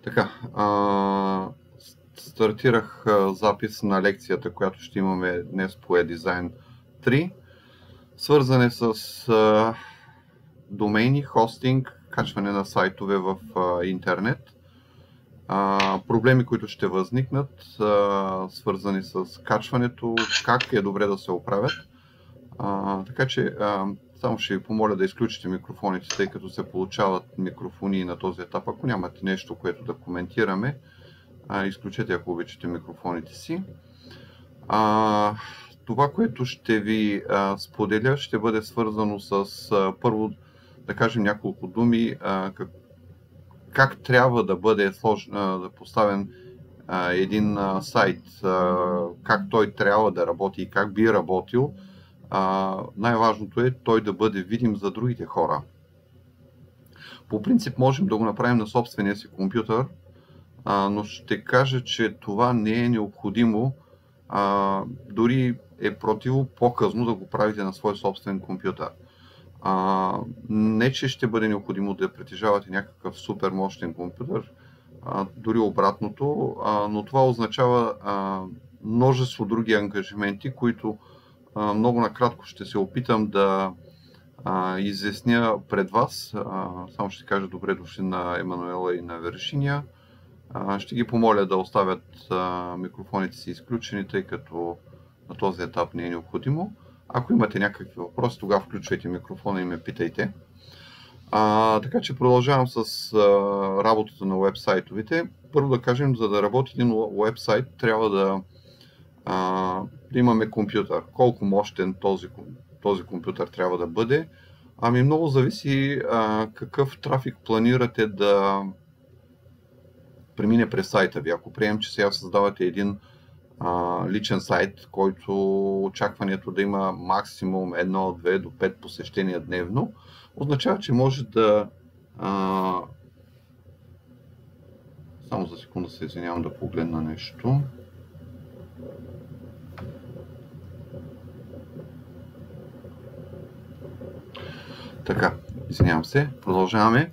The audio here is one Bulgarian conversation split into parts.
Така, стартирах запис на лекцията, която ще имаме днес по eDesign 3. Свързане с домейни, хостинг, качване на сайтове в интернет. Проблеми, които ще възникнат, свързани с качването, как е добре да се оправят. Така че само ще ви помоля да изключите микрофоните, тъй като се получават микрофони на този етап. Ако нямате нещо, което да коментираме, изключете, ако обичате, микрофоните си. Това, което ще ви споделя, ще бъде свързано с първо, да кажем няколко думи, как трябва да бъде да поставен един сайт, как той трябва да работи и как би работил. Най-важното е той да бъде видим за другите хора. По принцип можем да го направим на собствения си компютър, но ще кажа, че това не е необходимо, дори е противопоказно да го правите на свой собствен компютър. Не, че ще бъде необходимо да притежавате някакъв супер мощен компютър, дори обратното, но това означава множество други ангажименти, които много накратко ще се опитам да изясня пред вас. Само ще кажа добре дошли на Емануела и на Вершиния. Ще ги помоля да оставят микрофоните си изключени, тъй като на този етап не е необходимо. Ако имате някакви въпроси, тогава включвайте микрофона и ме питайте. Така че продължавам с работата на уебсайтовете. Първо да кажем, за да работи един уебсайт, трябва да имаме компютър. Колко мощен този компютър трябва да бъде? Много зависи какъв трафик планирате да премине през сайта ви. Ако приемем, че сега създавате един личен сайт, който очакването да има максимум 1, 2 до 5 посещения дневно, означава, че може да... Само за секунда се извинявам да погледна нещо. Така, извинявам се, продължаваме.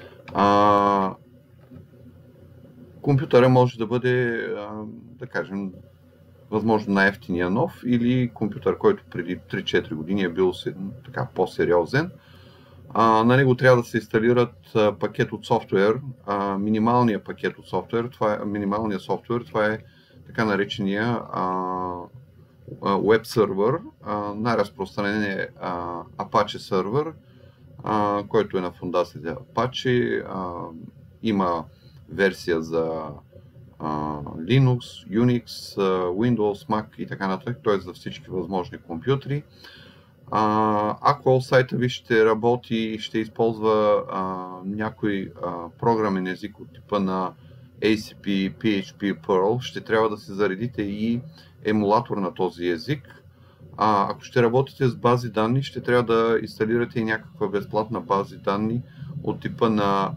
Компютъра може да бъде, да кажем, възможно най-евтиния нов или компютър, който преди 3-4 години е бил така по-сериозен. На него трябва да се инсталират пакет от софтуер, минималният пакет от софтуер, минималният софтуер, това е така наречения Web сервер, най-разпространен е Apache сервер, който е на фундацията Apache, има версия за Linux, Unix, Windows, Mac и така нататък, т.е. за всички възможни компютри. Ако сайта ви ще работи и ще използва някой програмен език от типа на ACP, PHP, Perl, ще трябва да се заредите и емулатор на този език. Ако ще работите с бази данни, ще трябва да инсталирате и някаква безплатна база данни от типа на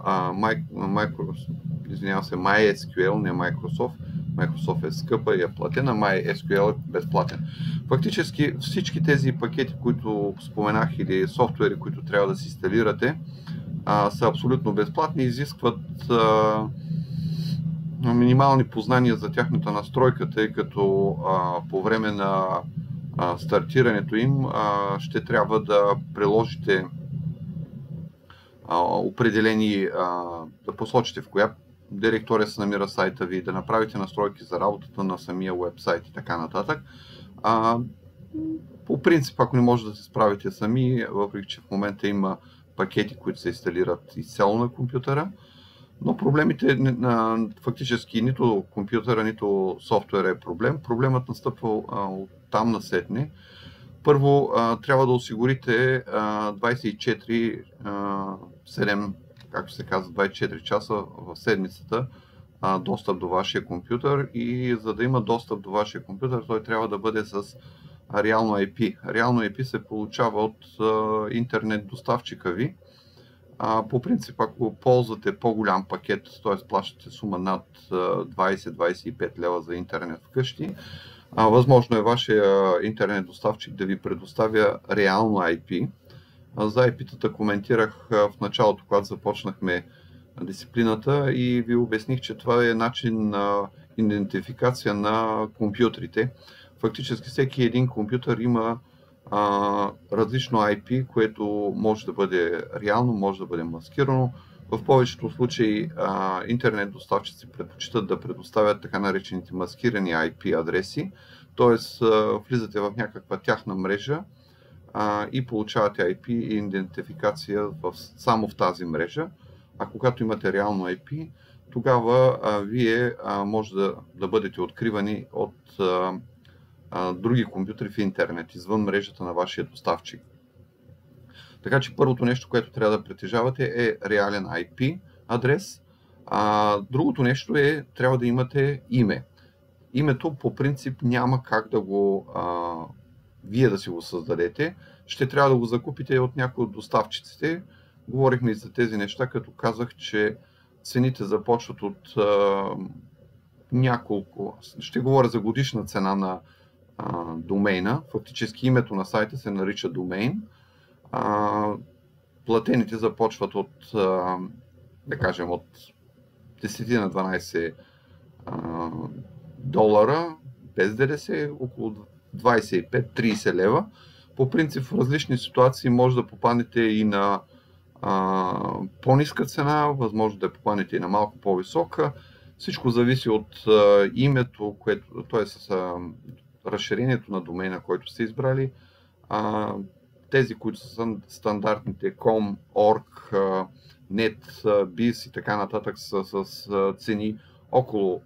MySQL, не Microsoft. Microsoft е скъпа и е платена, MySQL е безплатен. Фактически всички тези пакети, които споменах, или софтуери, които трябва да си инсталирате, са абсолютно безплатни и изискват минимални познания за тяхната настройка, тъй като по време на стартирането им ще трябва да приложите определени, да посочите в коя директория се намира сайта ви, да направите настройки за работата на самия уебсайт и така нататък. По принцип, ако не може да се справите сами, въпреки че в момента има пакети, които се инсталират изцяло на компютъра, но проблемите фактически нито компютъра, нито софтуера е проблем. Проблемът настъпва от там насетне. Първо трябва да осигурите 24/7, както се казва, 24 часа в седмицата достъп до вашия компютър, и за да има достъп до вашия компютър, той трябва да бъде с реално IP. Реално IP се получава от интернет доставчика ви. По принцип, ако ползвате по-голям пакет, т.е. плащате сума над 20-25 лева за интернет вкъщи, възможно е вашия интернет доставчик да ви предоставя реално IP. За IP-тата коментирах в началото, когато започнахме дисциплината и ви обясних, че това е начин на идентификация на компютрите. Фактически всеки един компютър има различно IP, което може да бъде реално, може да бъде маскирано. В повечето случаи интернет доставчици предпочитат да предоставят така наречените маскирани IP адреси, т.е. влизате в някаква тяхна мрежа и получавате IP и идентификация само в тази мрежа. А когато имате реално IP, тогава вие може да бъдете откривани от други компютри в интернет, извън мрежата на вашия доставчик. Така че първото нещо, което трябва да притежавате е реален IP адрес. Другото нещо е, трябва да имате име. Името по принцип няма как да вие да си го създадете. Ще трябва да го закупите от някой от доставчиците. Говорихме и за тези неща, като казах, че цените започват от няколко. Ще говоря за годишна цена на домейна. Фактически името на сайта се нарича домейн. Платените започват от, да кажем, от 10 на 12 долара, без ДДС, около 25-30 лева. По принцип в различни ситуации може да попаднете и на по-ниска цена, възможно да попаднете и на малко по-висока. Всичко зависи от името, т.е. с разширението на домейна, който сте избрали. Тези, които са стандартните com, org, net, biz и така нататък са с цени около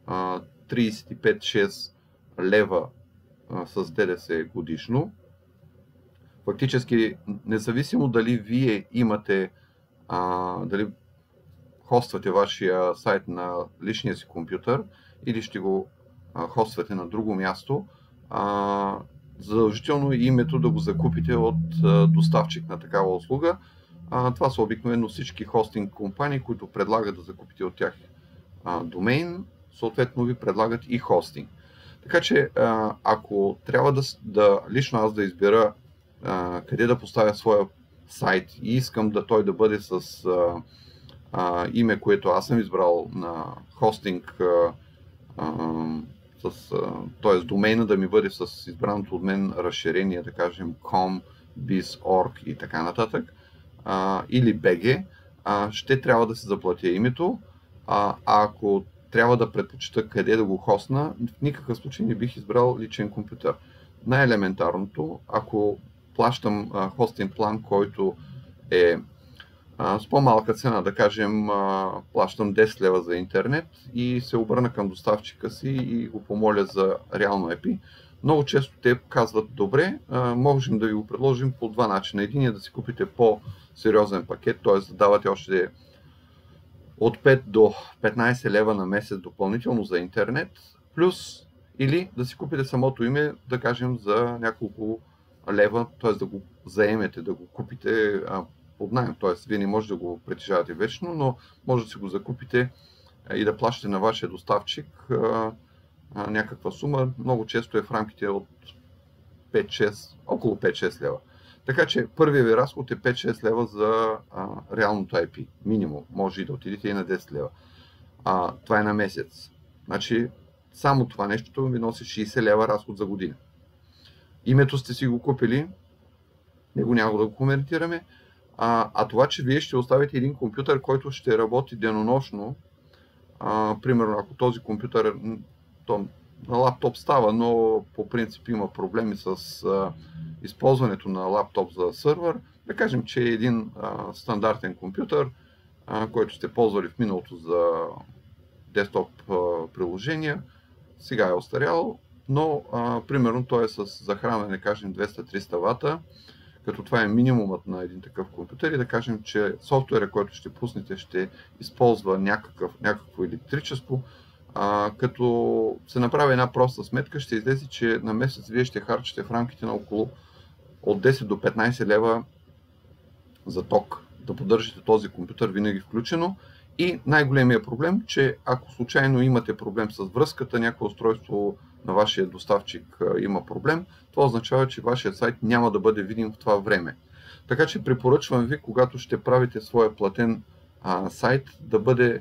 35-6 лева с ДДС годишно. Фактически, независимо дали вие имате, дали хоствате вашия сайт на личния си компютър или ще го хоствате на друго място, задължително е името да го закупите от доставчик на такава услуга. Това са обикновено всички хостинг компании, които предлагат да закупите от тях домейн, съответно ви предлагат и хостинг. Така че, ако трябва лично аз да избера къде да поставя своя сайт и искам той да бъде с име, което аз съм избрал на хостинг, т.е. домейна да ми бъде с избраното от мен разширение, да кажем com, biz, org и така нататък, или BG, ще трябва да се заплатя името. Ако трябва да предпочита къде да го хостна, в никакъв случай не бих избрал личен компютър. Най-елементарното, ако плащам хостинг план, който е с по-малка цена, да кажем, плащам 10 лева за интернет и се обърна към доставчика си и го помоля за реално IP. Много често те казват, добре, можем да ви го предложим по два начина. Един е да си купите по-сериозен пакет, т.е. да давате още от 5 до 15 лева на месец допълнително за интернет, плюс или да си купите самото име, да кажем, за няколко лева, т.е. да го заемете, да го купите под наем, т.е. вие не можете да го притежавате вечно, но може да си го закупите и да плащате на вашия доставчик някаква сума. Много често е в рамките от 5-6, около 5-6 лева. Така че първият ви разход е 5-6 лева за реалното IP. Минимум. Може и да отидете и на 10 лева. Това е на месец. Значи само това нещо ви носи 60 лева разход за година. Името сте си го купили, него няма да го коментираме. Това, че вие ще оставите един компютър, който ще работи денонощно, примерно ако този компютър на лаптоп става, но по принцип има проблеми с използването на лаптоп за сървър, да кажем, че е един стандартен компютър, който сте ползвали в миналото за десктоп приложения, сега е остарял, но примерно той е с захранване, кажем, 200-300 вата, като това е минимумът на един такъв компютър и да кажем, че софтуера, който ще пуснете, ще използва някакво електричество. Като се направи една проста сметка, ще излезе, че на месец вие ще харчите в рамките на около от 10 до 15 лева за ток, да поддържате този компютър винаги включено. И най-големият проблем, че ако случайно имате проблем с връзката, някое устройство на вашия доставчик има проблем, това означава, че вашият сайт няма да бъде видим в това време. Така че препоръчвам ви, когато ще правите своя платен сайт да бъде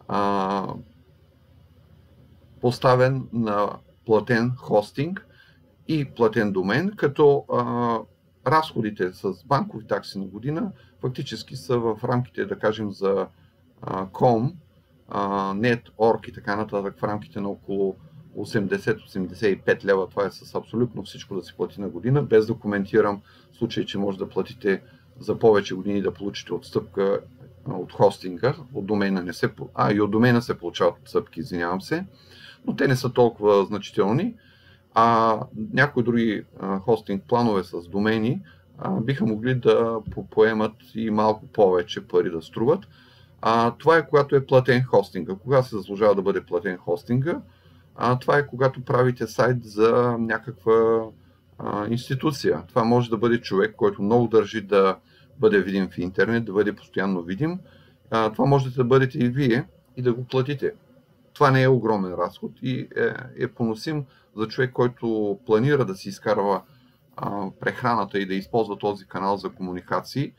поставен на платен хостинг и платен домен, като разходите с банкови такси на година фактически са в рамките, да кажем, за com, net, org и така нататък, в рамките на около 80-85 лева. Това е с абсолютно всичко да си плати на година, без да коментирам в случай, че може да платите за повече години да получите отстъпка от хостинга, от домена не се, и от домена се получават отстъпки, извинявам се, но те не са толкова значителни. Някои други хостинг планове с домени биха могли да поемат и малко повече пари да струват. Това е когато е платен хостинга. Кога се заслужава да бъде платен хостинга? Това е когато правите сайт за някаква институция. Това може да бъде човек, който много държи да бъде видим в интернет, да бъде постоянно видим. Това можете да бъдете и вие и да го платите. Това не е огромен разход и е поносим за човек, който планира да си изкарва прехраната и да използва този канал за комуникации.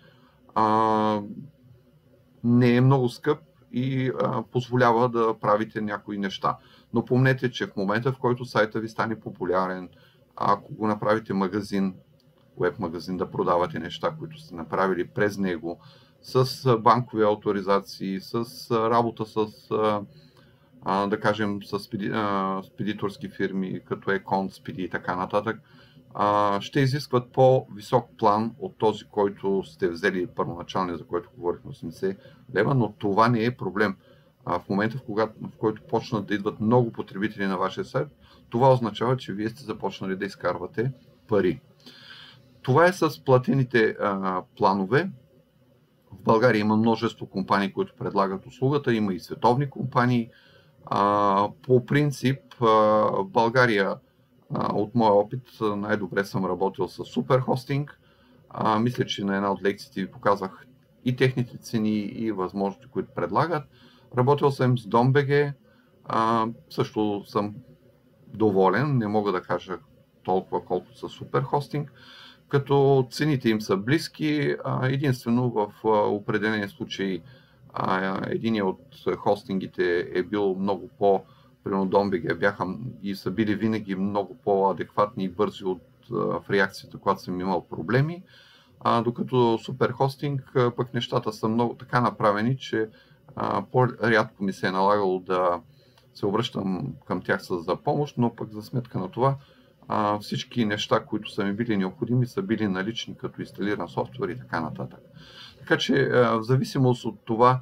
Не е много скъп и позволява да правите някои неща. Но помнете, че в момента, в който сайта ви стане популярен, ако го направите магазин, веб магазин, да продавате неща, които сте направили през него, с банкови авторизации, с работа с, да кажем, с спедиторски фирми, като Econ, Speedy и така нататък, ще изискват по-висок план от този, който сте взели първоначалния, за който говорихме, 80 лева, но това не е проблем. В момента, в който почнат да идват много потребители на вашия сайт, това означава, че вие сте започнали да изкарвате пари. Това е с платените планове. В България има множество компании, които предлагат услугата, има и световни компании. По принцип, в България, от моя опит, най-добре съм работил с Суперхостинг. Мисля, че на една от лекциите ви показах и техните цени и възможности, които предлагат. Работил съм с DomBG, също съм доволен, не мога да кажа толкова колкото с Суперхостинг, като цените им са близки, единствено в определени случаи единият от хостингите е бил много примерно DomBG бяха и са били винаги много по-адекватни и бързи в реакцията, когато съм имал проблеми, докато Суперхостинг пък нещата са много така направени, че по-рядко ми се е налагало да се обръщам към тях за помощ, но пък за сметка на това всички неща, които са ми били необходими, са били налични, като инсталиран софтуер и така нататък. Така че в зависимост от това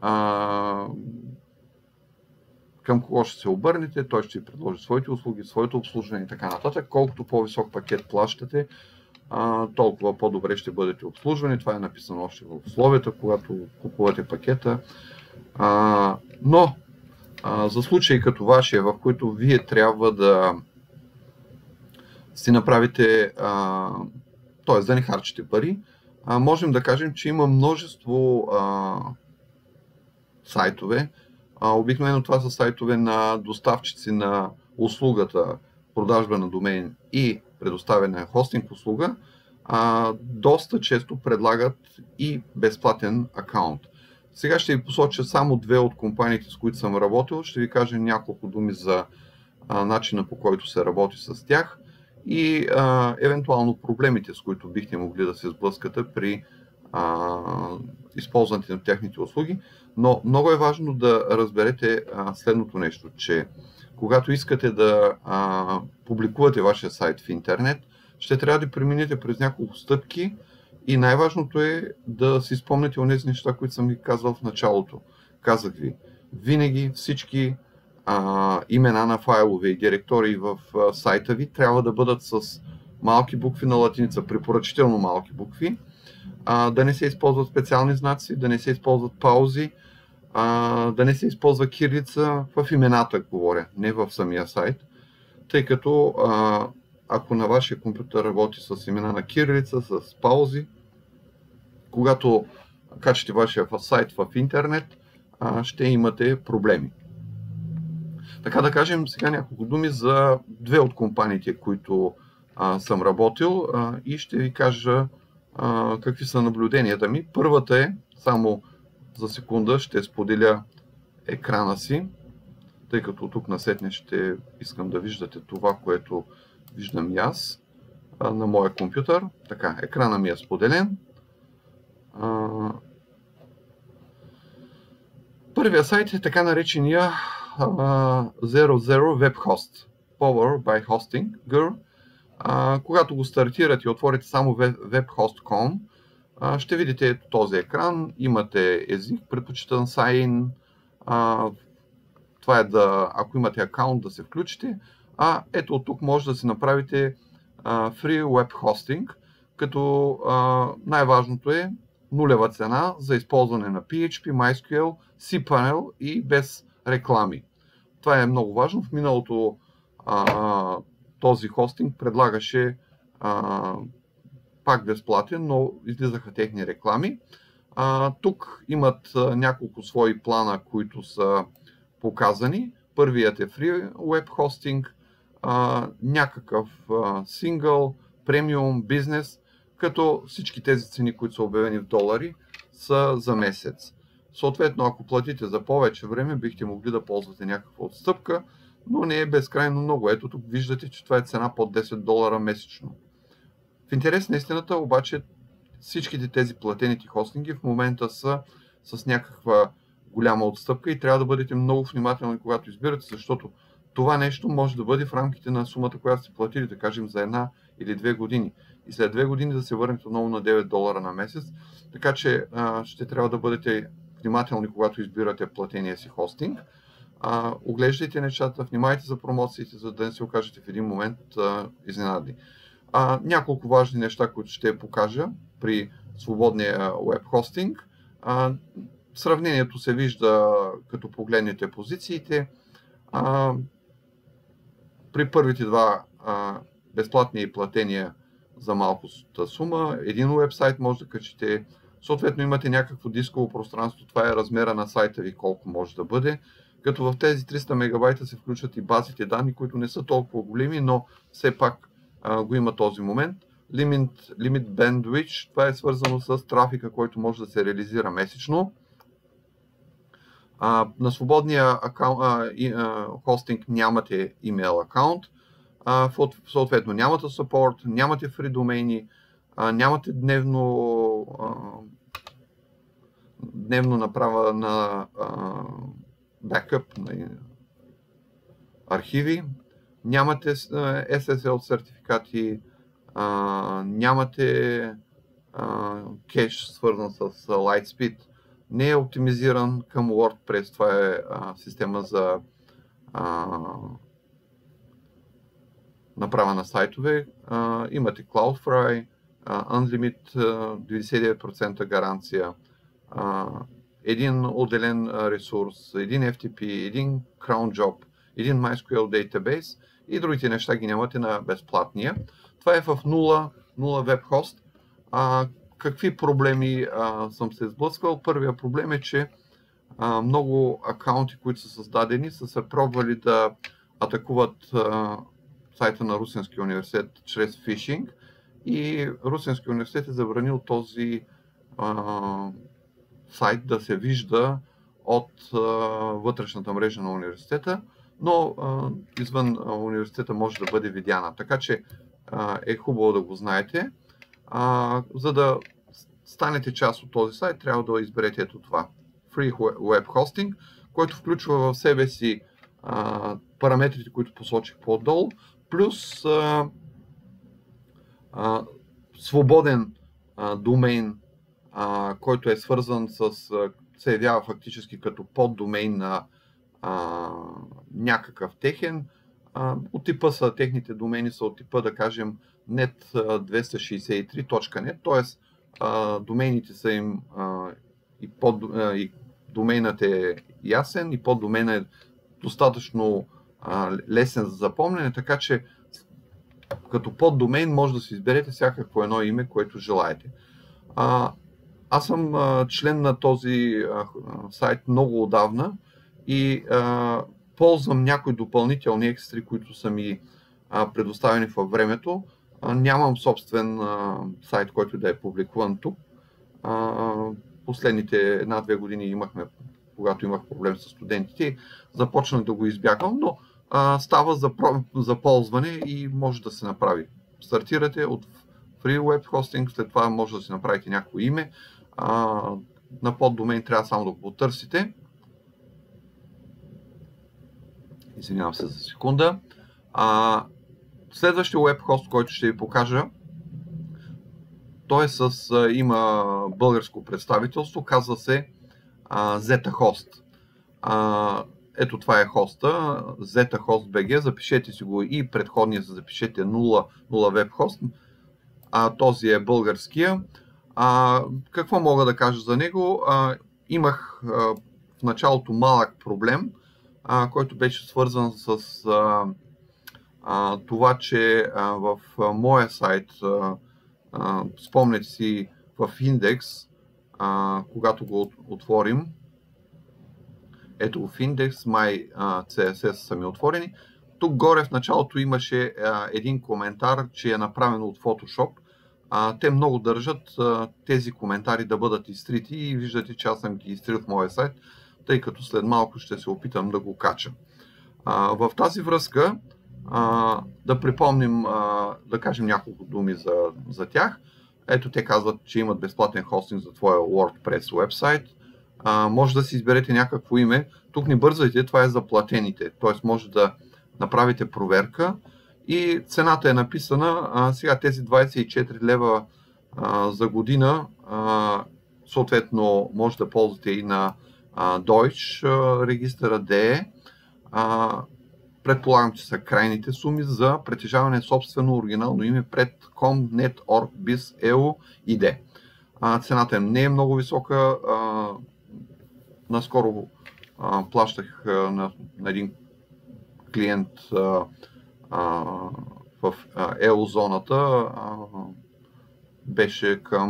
към кого ще се обърнете, той ще ви предложи своите услуги, своето обслужване и така нататък. Колкото по-висок пакет плащате, толкова по-добре ще бъдете обслужвани. Това е написано още в условията, когато купувате пакета. Но за случаи като вашия, в които вие трябва да си направите, т.е. да не харчите пари, можем да кажем, че има множество сайтове. Обикновено това са сайтове на доставчици на услугата продажба на домен и предоставяне на хостинг услуга. Доста често предлагат и безплатен акаунт. Сега ще ви посоча само две от компаниите, с които съм работил. Ще ви кажа няколко думи за начина, по който се работи с тях и евентуално проблемите, с които бихте могли да се сблъскате при използването на техните услуги. Но много е важно да разберете следното нещо, че когато искате да публикувате вашия сайт в интернет, ще трябва да преминете през няколко стъпки и най-важното е да си спомните онези неща, които съм ви казвал в началото. Казах ви, винаги всички имена на файлове и директории в сайта ви трябва да бъдат с малки букви на латиница, препоръчително малки букви, да не се използват специални знаци, да не се използват паузи, да не се използва кирилица в имената, говоря, не в самия сайт, тъй като ако на вашия компютър работи с имена на кирилица, с паузи, когато качите вашия сайт в интернет, ще имате проблеми. Така да кажем сега няколко думи за две от компаниите, които съм работил и ще ви кажа какви са наблюденията ми. Първата е, само за секунда ще споделя екрана си, тъй като тук насетне ще искам да виждате това, което виждам и аз на моя компютър. Така, екрана ми е споделен. Първия сайт е така наречения Zero Web Host, Powered by Hostinger. Когато го стартирате и отворите само webhost.com, ще видите ето този екран. Имате език, предпочитан Sign. Това е ако имате акаунт, да се включите. Ето от тук може да си направите Free Web Hosting, като най-важното е нулева цена за използване на PHP, MySQL, cPanel и без реклами. Това е много важно. В миналото този хостинг предлагаше пак безплатен, но излизаха техни реклами. Тук имат няколко свои плана, които са показани. Първият е Free Web Hosting, някакъв Single, Premium, Business, като всички тези цени, които са обявени в долари, са за месец. Съответно, ако платите за повече време, бихте могли да ползвате някаква отстъпка, но не е безкрайно много. Ето тук виждате, че това е цена под $10 месечно. В интерес на истината, обаче, всичките тези платените хостинги в момента са с някаква голяма отстъпка и трябва да бъдете много внимателни, когато избирате, защото това нещо може да бъде в рамките на сумата, която сте платили, да кажем, за 1 или 2 години. И след 2 години да се върнете отново на $9 на месец. Така че ще трябва да бъдете внимателни, когато избирате платения си хостинг. Оглеждайте нещата, внимайте за промоциите, за да не се окажете в един момент изненадни. Няколко важни неща, които ще покажа при свободния веб хостинг. Сравнението се вижда, като погледнете позициите. При първите два безплатни и платения за малката сума, един уебсайт може да качите. Съответно имате някакво дисково пространство, това е размера на сайта ви, колко може да бъде. Като в тези 300 мегабайта се включват и базите данни, които не са толкова големи, но все пак го има този момент. Limit Bandwidth, това е свързано с трафика, който може да се реализира месечно. На свободния хостинг нямате имейл акаунт, съответно нямате support, нямате free домейни, нямате дневно направа на бекъп на архиви, нямате SSL сертификати, нямате кеш свързан с Lightspeed, не е оптимизиран към WordPress, това е система за направа на сайтове. Имате Cloudflare, Unlimited 99% гаранция, един отделен ресурс, един FTP, един Cron Job, един MySQL Database и другите неща ги нямате на безплатния. Това е в 0 WebHost. Какви проблеми съм се сблъсквал? Първият проблем е, че много акаунти, които са създадени, са се пробвали да атакуват сайта на Русенския университет чрез фишинг и Русенския университет е забранил този сайт да се вижда от вътрешната мрежа на университета, но извън университета може да бъде видяна. Така че е хубаво да го знаете. За да станете част от този сайт, трябва да изберете ето това. Free Web Hosting, който включва в себе си параметрите, които посочих по-долу, плюс свободен домейн, който е свързан се явява фактически като поддомейн на някакъв техен. От типа са, техните домейни са от типа, да кажем, net263.net, т.е. домейните са им и домейнът е ясен и поддомейнът е достатъчно лесен за запомнене, така че като поддомейн може да си изберете всякакво едно име, което желаете. Аз съм член на този сайт много отдавна и ползвам някои допълнителни екстри, които са ми предоставени във времето. Нямам собствен сайт, който да е публикуван тук. последните 1-2 години когато имах проблем с студентите, започнах да го избягвам, но става за ползване и може да се направи. Стартирате от Free Web Hosting, след това може да си направите някакво име. На поддомен трябва само да го потърсите. Извинявам се за секунда. Следващия web хост, който ще ви покажа, той има българско представителство, казва се ZetaHost. Ето това е хоста, ZetaHost.bg, запишете си го и предходния, запишете 0 WebHost. Този е българския. Какво мога да кажа за него? Имах в началото малък проблем, който беше свързан с това, че в моя сайт, спомнете си в индекс, когато го отворим, ето в индекс, CSS са ми отворени. Тук горе в началото имаше един коментар, че е направено от Photoshop. Те много държат тези коментари да бъдат изтрити и виждате, че аз съм ги изтрил в моя сайт, тъй като след малко ще се опитам да го кача. В тази връзка да припомним, да кажем няколко думи за тях. Ето те казват, че имат безплатен хостинг за твоя WordPress вебсайт. Може да си изберете някакво име. Тук не бързайте, това е за платените. Т.е. може да направите проверка и цената е написана. Сега тези 24 лева за година, съответно може да ползвате и на Deutsch регистъра DE. Предполагам, че са крайните суми за притежаване на собствено оригинално име пред com, net, org, biz, eu и d. Цената не е много висока. Наскоро плащах на един клиент в EU зоната, беше към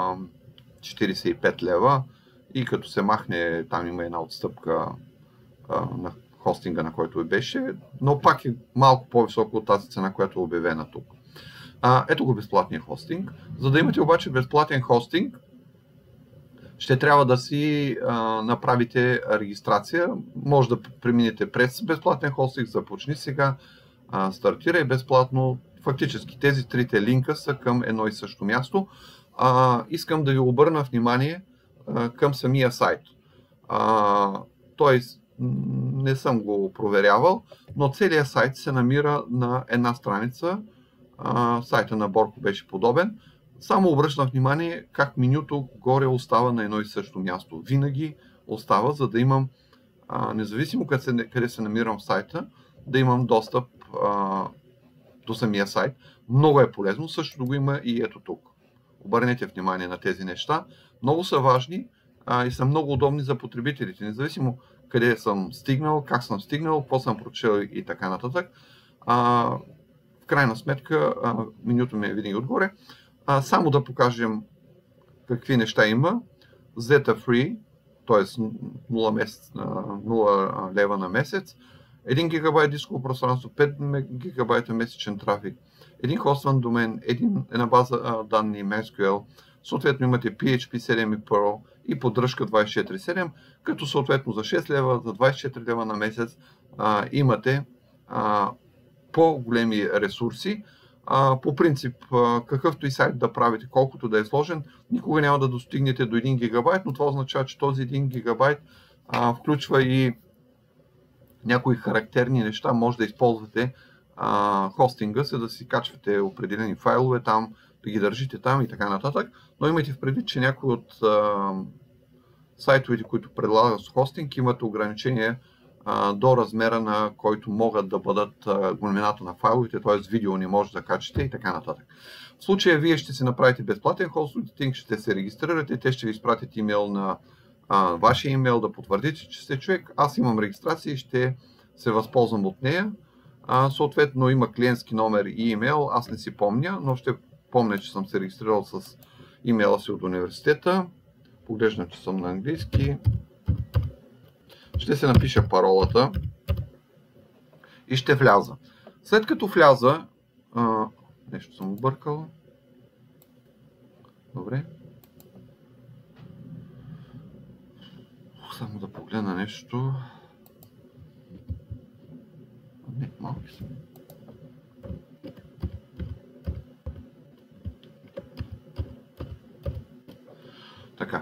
45 лева и като се махне, там има една отстъпка на хостинга, на който беше, но пак е малко по-високо от тази цена, която е обявена тук. Ето го безплатния хостинг. За да имате обаче безплатен хостинг, ще трябва да си направите регистрация. Може да преминете през безплатен хостинг, започни сега, стартирай безплатно. Фактически тези трите линка са към едно и също място. Искам да ви обърна внимание към самия сайт. Тоест, не съм го проверявал, но целият сайт се намира на една страница. Сайта на Борко беше подобен. Само обръщам внимание как менюто горе остава на едно и също място. Винаги остава, за да имам, независимо къде се намирам в сайта, да имам достъп до самия сайт. Много е полезно, също го има и ето тук. Обърнете внимание на тези неща. Много са важни и са много удобни за потребителите, независимо къде съм стигнал, как съм стигнал, какво съм прочел и така нататък. В крайна сметка, менюто ми е винаги отгоре. Само да покажем какви неща има. Zeta Free, т.е. 0 лева на месец, 1 гигабайт дисково пространство, 5 гигабайта месечен трафик, един хостван домен, една база данни MySQL, съответно имате PHP 7 и Perl и поддръжка 24/7, като съответно за 6 лева, за 24 лева на месец имате по-големи ресурси. По принцип, какъвто и сайт да правите, колкото да е сложен, никога няма да достигнете до 1 гигабайт, но това означава, че този 1 гигабайт включва и някои характерни неща. Може да използвате хостинга, за да си качвате определени файлове там, да ги държите там и така нататък. Но имайте в предвид, че някои от сайтовете, които предлагат с хостинг, имат ограничение до размера, на който могат да бъдат големината на файловете, т.е. видео не може да качите и така нататък. В случая вие ще си направите безплатен хостинг, ще се регистрирате, те ще ви изпратят имейл на вашия имейл да потвърдите, че сте човек. Аз имам регистрация и ще се възползвам от нея. Съответно има клиентски номер и имейл, аз не си помня, но ще помня, че съм се регистрирал с имейла си от университета. Поглеждам, че съм на английски. Ще се напиша паролата и ще вляза. След като вляза, нещо съм объркал. Добре. Само да погледна нещо. Не, малки са. Така.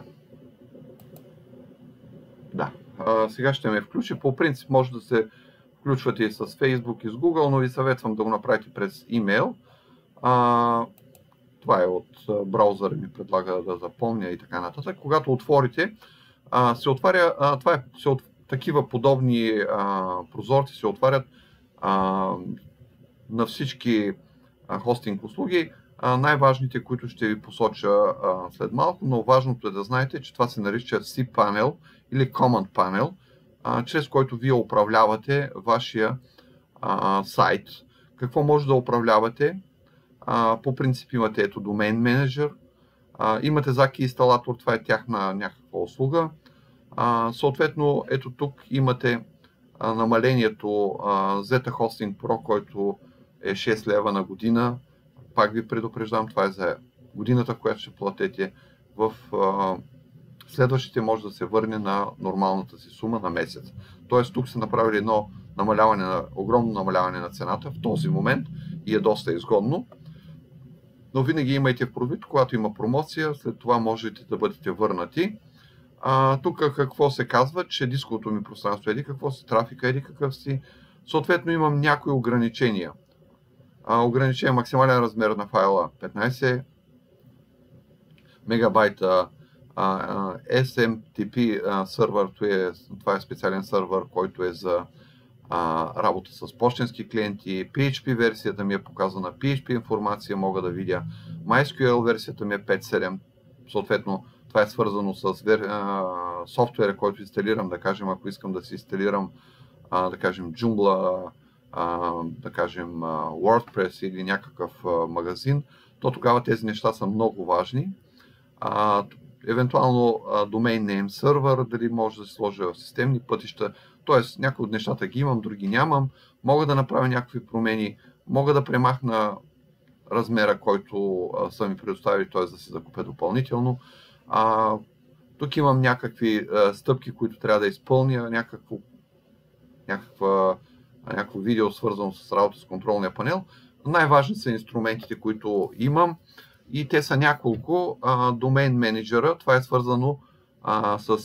Да. Сега ще ме включи. По принцип може да се включвате и с Facebook и с Google, но ви съветвам да го направите през имейл. Това е от браузъра, ми предлага да запомня и така нататък. Когато отворите, се отваря, такива подобни прозорци се отварят на всички хостинг услуги. Най-важните, които ще ви посоча след малко, но важното е да знаете, че това се нарича cPanel или Command Panel, чрез който вие управлявате вашия сайт. Какво може да управлявате? По принцип имате ето Domain Manager, имате Zaki инсталатор, това е тяхна някаква услуга. Съответно, ето тук имате намалението Zeta Hosting Pro, който е 6 лева на година. Пак ви предупреждам, това е за годината, която ще платите. В следващите може да се върне на нормалната си сума на месец. Тоест тук са направили едно огромно намаляване на цената в този момент и е доста изгодно. Но винаги имайте предвид, когато има промоция, след това можете да бъдете върнати. Тук какво се казва, че дисковото ми пространство еди какво си, трафика еди какъв си. Съответно имам някои ограничения. Ограничение максимален размер на файла 15 мегабайта. SMTP сервер, това е специален сервер, който е за работа с почтенски клиенти. PHP версията ми е показана, PHP информация мога да видя. MySQL версията ми е 5.7. Съответно, това е свързано с софтуера, който инсталирам, да кажем, ако искам да си инсталирам, да кажем, Joomla, да кажем, WordPress или някакъв магазин, то тогава тези неща са много важни. Евентуално Domain Name сервер, дали може да се сложа в системни пътища, т.е. някои от нещата ги имам, други нямам. Мога да направя някакви промени, мога да премахна размера, който са ми предоставили, т.е. да се закупя допълнително. Тук имам някакви стъпки, които трябва да изпълня, някакво видео свързано с работа с контролния панел. Най-важни са инструментите, които имам. И те са няколко. Domain менеджера, това е свързано с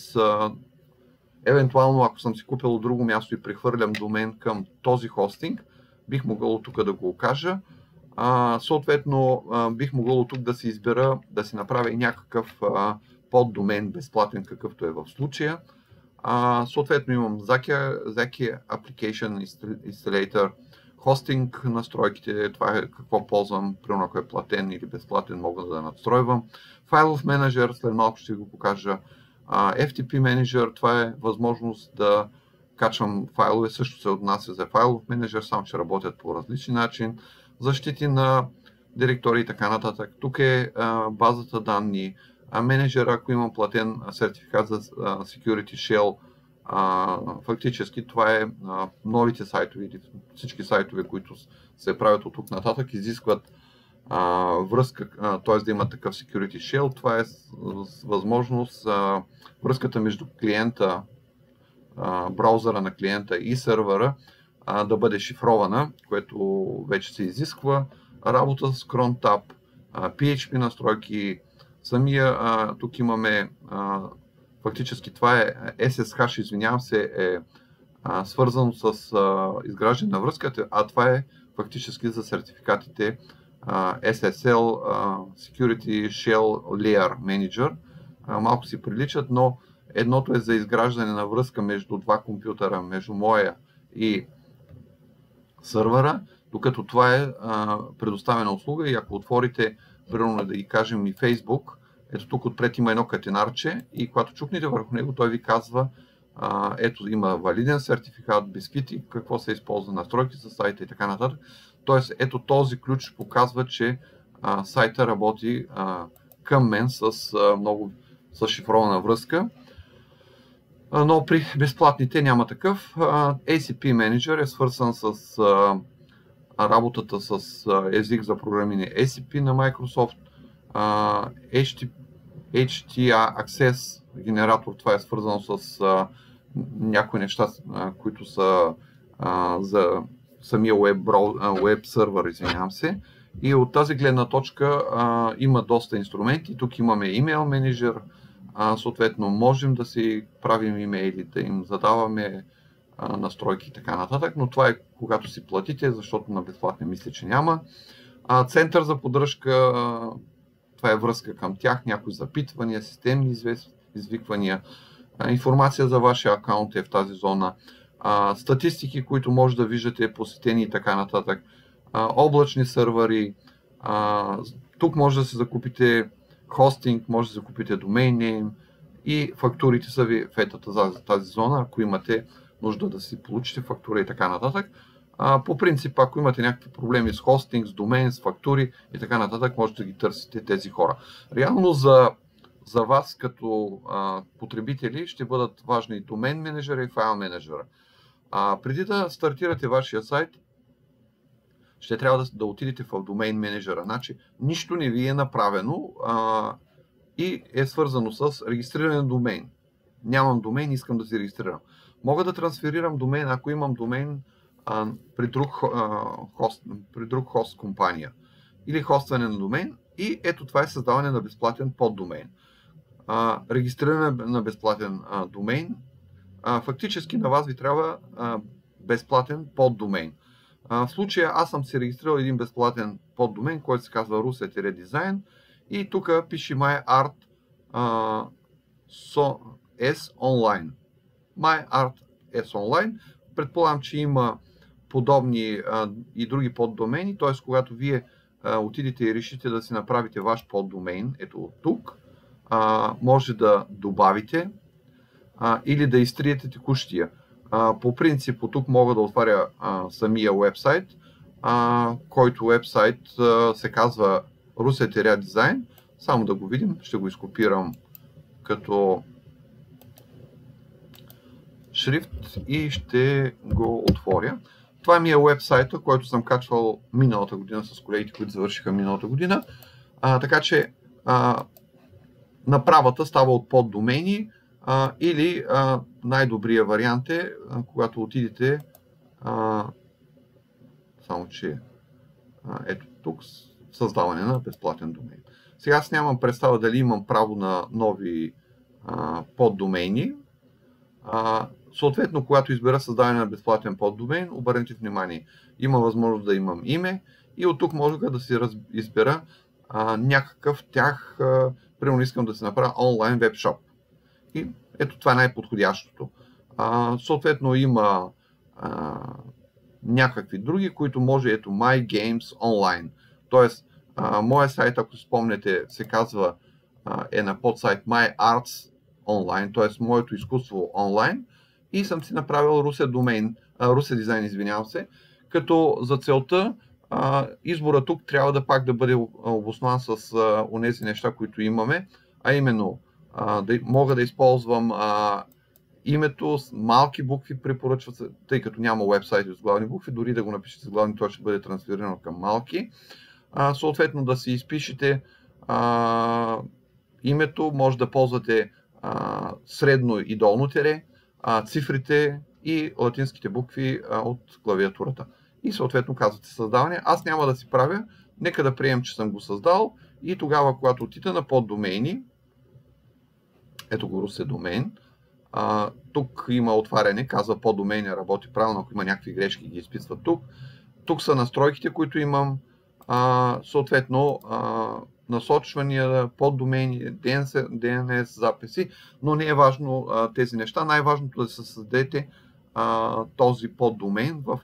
евентуално, ако съм си купил от друго място и прехвърлям домен към този хостинг, бих могъл тук да го окажа. Съответно, бих могъл тук да си избера, да си направя и някакъв поддомен безплатен, какъвто е в случая. Съответно имам Zaki Application Installator, хостинг настройките, това е какво ползвам, примерно ако е платен или безплатен, мога да настройвам. Файлов менеджер, след малко ще го покажа. FTP менеджер, това е възможност да качвам файлове, също се отнася за файлов менеджер, само че работят по различен начин. Защити на директории и така нататък. Тук е базата данни. Менеджер, ако имам платен сертификат за Security Shell, фактически това е новите сайтове или всички сайтове, които се правят от тук нататък, изискват връзка, т.е. да има такъв Security Shell. Това е възможност връзката между клиента, браузъра на клиента и сървъра да бъде шифрована, което вече се изисква. Работа с crontab, PHP настройки, тук имаме фактически това е SSH, извинявам се, е свързано с изграждане на връзката, а това е фактически за сертификатите SSL, Security Shell Layer Manager. Малко си приличат, но едното е за изграждане на връзка между два компютъра, между моя и сървъра, докато това е предоставена услуга и ако отворите, примерно да ги кажем и Facebook, ето тук отпред има едно катенарче и когато чукнете върху него, той ви казва, ето има валиден сертификат, бисквити, какво се използва, настройки за сайта и така нататък. Тоест, ето този ключ показва, че сайта работи към мен с с шифрована връзка. Но при безплатните няма такъв. ACP Manager е свързан с работата с език за програмиране ACP на Microsoft. HTTP Access генератор, това е свързано с някои неща, които са за самия веб сервер, извинявам се. И от тази гледна точка има доста инструменти. Тук имаме имейл менеджер, съответно можем да си правим имейли, да им задаваме настройки и така нататък, но това е когато си платите, защото на безплатни мисля, че няма. Център за поддръжка, това е връзка към тях, някои запитвания, системни извиквания, информация за вашия акаунт е в тази зона, статистики, които може да виждате, посетени и така нататък, облачни сървъри, тук може да се закупите хостинг, може да закупите domain name и фактурите са ви в тази зона, ако имате нужда да си получите фактура и така нататък. По принцип, ако имате някакви проблеми с хостинг, с домен, с фактури и така нататък, можете да ги търсите тези хора. Реално за вас като потребители ще бъдат важни домен менеджера и файл менеджера. Преди да стартирате вашия сайт, ще трябва да отидете в домен менеджера. Значи, нищо не ви е направено и е свързано с регистриране на домен. Нямам домен, искам да си регистрирам. Мога да трансферирам домен, ако имам домен при друг хост компания или хостване на домен, и ето това е създаване на безплатен поддомен. Регистриране на безплатен домен, фактически на вас ви трябва безплатен поддомен. В случая аз съм си регистрирал един безплатен поддомен, който се казва Russia-Design, и тук пише My Art S Online. My Art S Online. Предполагам, че има подобни и други поддомени, т.е. когато вие отидете и решите да си направите ваш поддомен, ето тук, може да добавите или да изтриете текущия. По принцип, тук мога да отваря самия вебсайт, който вебсайт се казва Russia-Design. Само да го видим, ще го изкопирам като шрифт и ще го отворя. Това ми е вебсайта, който съм качвал миналата година с колегите, които завършиха миналата година. Така че направата става от поддомени, или най-добрият вариант е, когато отидете, само че ето тук, създаване на безплатен домен. Сега аз нямам представа дали имам право на нови поддомени. Съответно, когато избера създаване на безплатен поддомен, обърнете внимание, има възможност да имам име и от тук мога да си избера някакъв тях, примерно искам да си направя онлайн вебшоп. И ето това е най-подходящото. Съответно има някакви други, които може, ето My Games Online. Тоест, моя сайт, ако спомнете, се казва, е на подсайт My Arts Online, т.е. моето изкуство онлайн, и съм си направил Russia-Design, извинявам се, като за целта избора тук трябва да пак да бъде обоснован с онези неща, които имаме, а именно мога да използвам името с малки букви, препоръчва се, тъй като няма уебсайти с главни букви, дори да го напишете с главни, то ще бъде трансферирано към малки. Съответно да си изпишете името, може да ползвате средно и долно тире, цифрите и латинските букви от клавиатурата. И съответно казвате създаване. Аз няма да си правя, нека да приемем, че съм го създал, и тогава, когато отида на поддомени, ето го Russia-Domain, тук има отваряне, казва поддомени, работи правилно, ако има някакви грешки, ги изписва тук. Тук са настройките, които имам, съответно насочвания, поддомени, DNS записи, но не е важно тези неща. Най-важното е да се създадете този поддомен в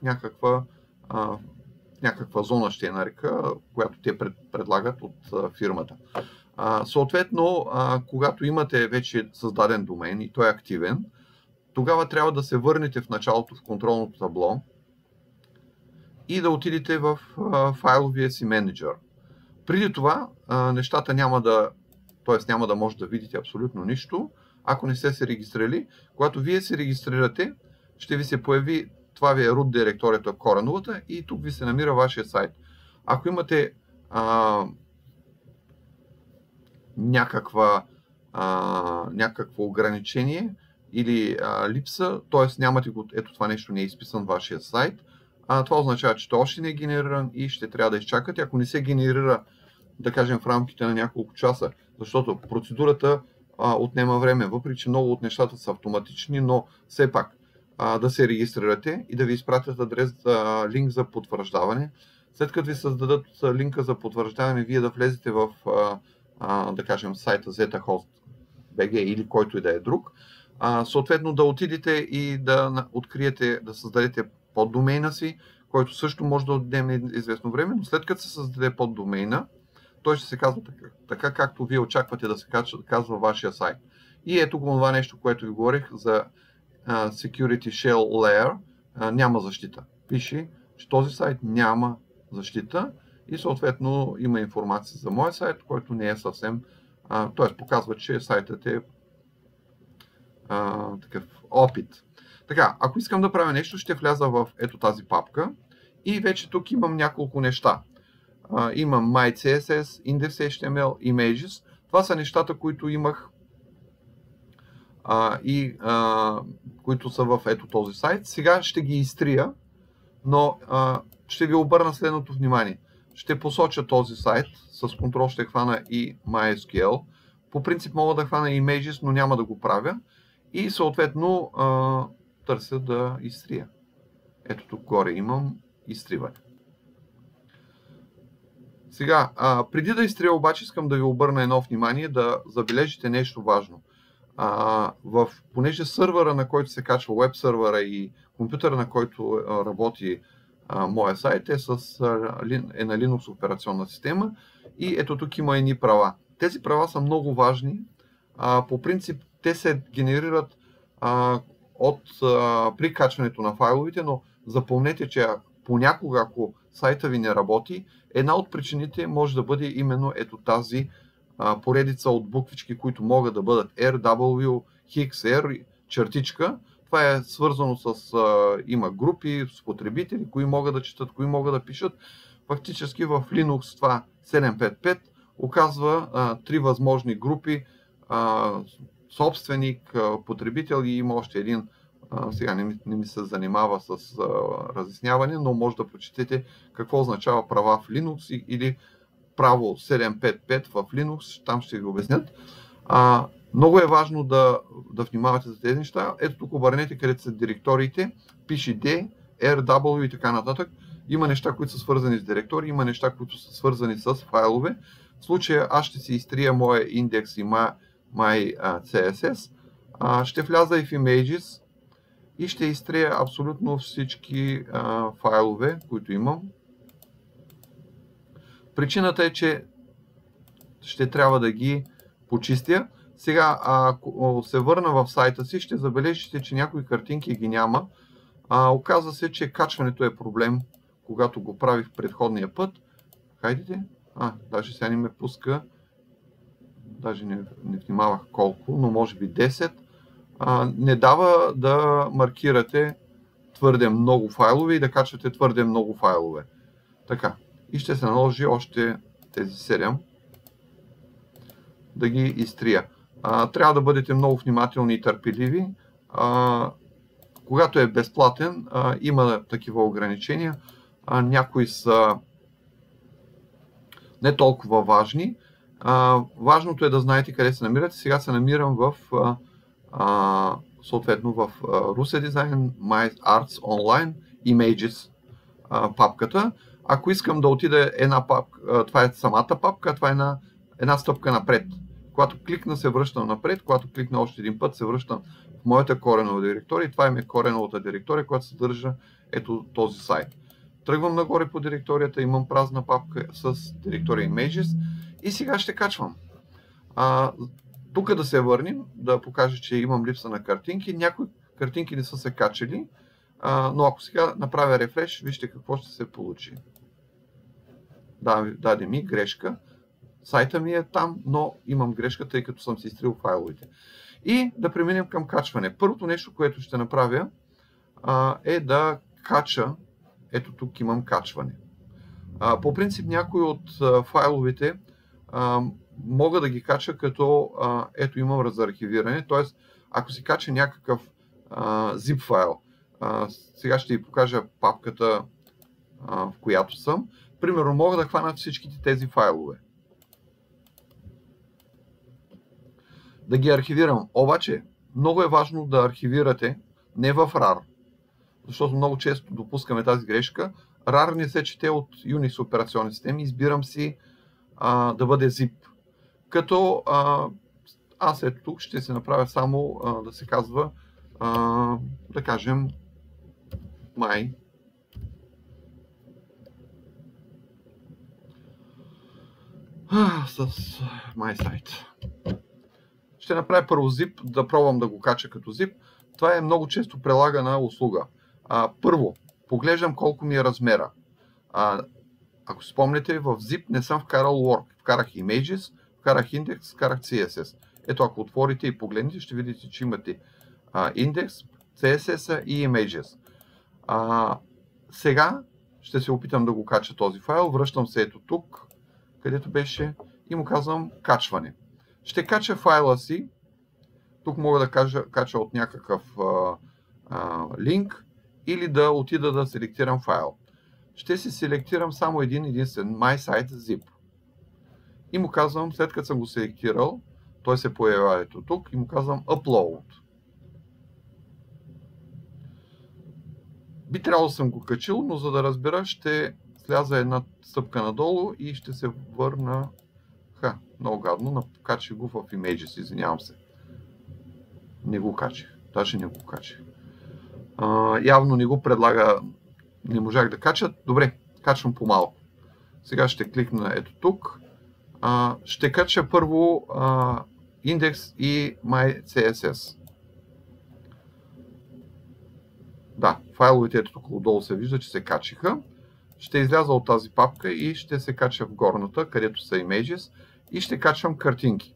някаква зона, ще я нарека, която те предлагат от фирмата. Съответно, когато имате вече създаден домен и той е активен, тогава трябва да се върнете в началото в контролното табло и да отидете в файловия си менеджер. Преди това нещата няма да може да видите абсолютно нищо, ако не сте се регистрирали. Когато вие се регистрирате, ще ви се появи, това ви е root директорията, кореновата, и тук ви се намира вашия сайт. Ако имате някаква някакво ограничение или липса, т.е. нямате го, ето това нещо не е изписан в вашия сайт, това означава, че той още не е генериран и ще трябва да изчакате. Ако не се генерира, да кажем, в рамките на няколко часа, защото процедурата отнема време, въпреки че много от нещата са автоматични, но все пак да се регистрирате и да ви изпратят адрес, линк за потвърждаване. След като ви създадат линка за потвърждаване, вие да влезете в, да кажем, сайта zetahost.bg или който и да е друг, съответно да отидете и да откриете, да създадете поддомейна си, който също може да отнеме известно време, но след като се създаде поддомейна, той ще се казва така както вие очаквате да се казва вашия сайт. И ето го това нещо, което ви говорих за Security Shell Layer, няма защита. Пише, че този сайт няма защита и съответно има информация за моя сайт, който не е съвсем, т.е. показва, че сайтът е такъв опит. Така, ако искам да правя нещо, ще вляза в ето тази папка и вече тук имам няколко неща. Имам MyCSS, Index.html, Images. Това са нещата, които имах които са в ето този сайт. Сега ще ги изтрия, но ще ви обърна следното внимание. Ще посоча този сайт, с контрол ще хвана и MySQL. По принцип мога да хвана Images, но няма да го правя. И съответно търся да изтрия. Ето тук горе имам изтриване. Сега, преди да изтрия обаче, искам да ви обърна едно внимание, да забележите нещо важно. Понеже сървъра, на който се качва веб сървъра и компютъра, на който работи моя сайт, е на Linux операционна система и ето тук има едни права. Тези права са много важни. По принцип, те се генерират при качването на файловете, но запомнете, че понякога, ако сайта ви не работи, една от причините може да бъде именно ето тази поредица от буквички, които могат да бъдат RW, X, R, чертичка. Това е свързано с има групи, с потребители, кои могат да четат, кои могат да пишат. Фактически в Linux това 755 оказва три възможни групи: собственик, потребител и има още един. Сега не ми се занимава с разясняване, но може да прочетете какво означава права в Linux или право 755 в Linux, там ще ви обяснят. Много е важно да внимавате за тези неща. Ето тук обърнете където са директориите, пише D, RW и така нататък. Има неща, които са свързани с директори, има неща, които са свързани с файлове. В случая аз ще си изтрия моя индекс и MyCSS. Ще вляза и в Images и ще изтрия абсолютно всички файлове, които имам. Причината е, че ще трябва да ги почистя. Сега, ако се върна в сайта си, ще забележите, че някои картинки ги няма. Оказва се, че качването е проблем, когато го правих предходния път. Хайдете. Даже сега не ме пуска. Даже не внимавах колко, но може би 10. Не дава да маркирате твърде много файлове и да качвате твърде много файлове. Така. И ще се наложи още тези 7 да ги изтрия. Трябва да бъдете много внимателни и търпеливи. Когато е безплатен, има такива ограничения. Някои са не толкова важни. Важното е да знаете къде се намирате. Сега се намирам съответно в Russe Design, My Arts Online, Images папката. Ако искам да отида една папка, това е самата папка, това е една стъпка напред. Когато кликна, се връщам напред, когато кликна още един път, се връщам в моята коренова директория. Това е кореновата директория, която съдържа ето този сайт. Тръгвам нагоре по директорията, имам празна папка с директория Images и сега ще качвам. Тук да се върнем, да покажа, че имам липса на картинки. Някои картинки не са се качали, но ако сега направя рефреш, вижте какво ще се получи. Даде ми грешка. Сайта ми е там, но имам грешка, тъй като съм си изтрил файловете. И да преминем към качване. Първото нещо, което ще направя, е да кача. Ето тук имам качване. По принцип някои от файловете мога да ги кача като ето имам за архивиране, т.е. ако си кача някакъв zip файл, сега ще ви покажа папката, в която съм. Примерно мога да хвана всичките тези файлове. Да ги архивирам. Обаче, много е важно да архивирате не в RAR, защото много често допускаме тази грешка. RAR не се чете от Unix операционни системи, избирам си да бъде zip. Като аз ето тук ще се направя само да се казва, да кажем, с my site. Ще направя първо zip, да пробвам да го кача като zip. Това е много често прилагана услуга. Първо, поглеждам колко ми е размера. Ако спомняте, в zip не съм вкарал work. Вкарах images, вкарах index, вкарах CSS. Ето, ако отворите и погледнете, ще видите, че имате index, CSS и images. Сега ще се опитам да го кача този файл. Връщам се ето тук, където беше, и му казвам качване. Ще кача файла си. Тук мога да кача от някакъв линк или да отида да селектирам файл. Ще си селектирам само единствен My Site Zip. И му казвам, след като съм го селектирал, той се появява ето тук и му казвам Upload. Би трябвало да съм го качил, но за да разбера, ще сляза една стъпка надолу и ще се върна. Много гадно, качих го в Images, извинявам се. Не го качих, даже не го качих. Явно не го предлага, не можах да кача. Добре, качвам по-малко. Сега ще кликна ето тук. Ще кача първо Index и MyCSS. Да, файловете ето тук отдолу се вижда, че се качиха. Ще изляза от тази папка и ще се кача в горната, където са Images, и ще качвам картинки.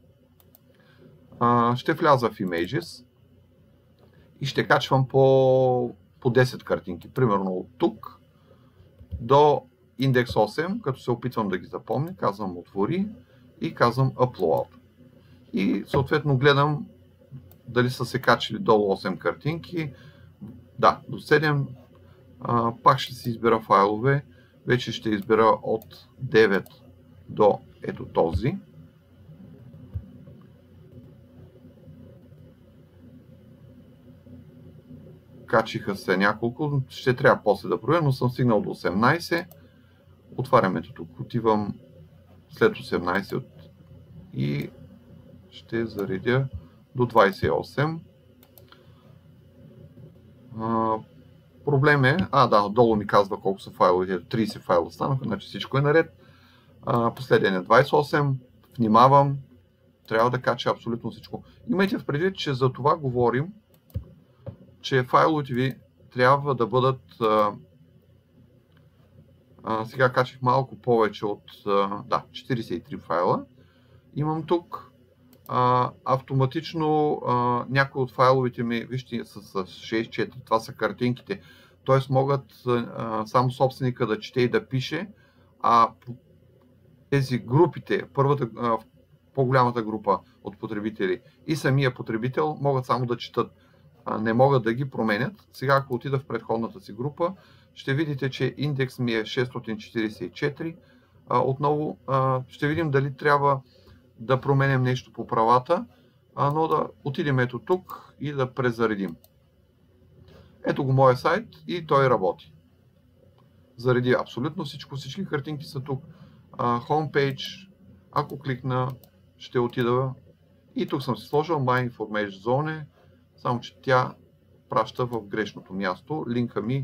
Ще вляза в Images и ще качвам по 10 картинки. Примерно от тук до Index 8, като се опитвам да ги запомня, казвам отвори и казвам Upload. И съответно гледам дали са се качили долу 8 картинки. Да, до 7. Пак ще си избера файлове. Вече ще избера от 9 до ето този. Качиха се няколко. Ще трябва после да проверя, но съм стигнал до 18. Отварям ето тук. Отивам след 18 и ще заредя до 28. Проблем е, отдолу ми казва колко са файловете, 30 файла станаха, значи всичко е наред. Последен е 28, внимавам, трябва да кача абсолютно всичко. Имайте в предвид, че за това говорим, че файловете ви трябва да бъдат, сега качих малко повече от 43 файла. Имам тук. Автоматично някои от файловете ми, вижте, са с 6.4, това са картинките, т.е. могат само собственика да чете и да пише, тези групите, по-голямата група от потребители и самия потребител могат само да четат, не могат да ги променят. Сега, ако отида в предходната си група, ще видите, че индекс ми е 644. Отново ще видим дали трябва да променим нещо по правата, но да отидем ето тук и да презаредим. Ето го моя сайт и той работи. Зареди абсолютно всичко, всички картинки са тук. Homepage, ако кликна, ще отида и тук съм си сложил My Information Zone, само че тя праща в грешното място. Линка ми,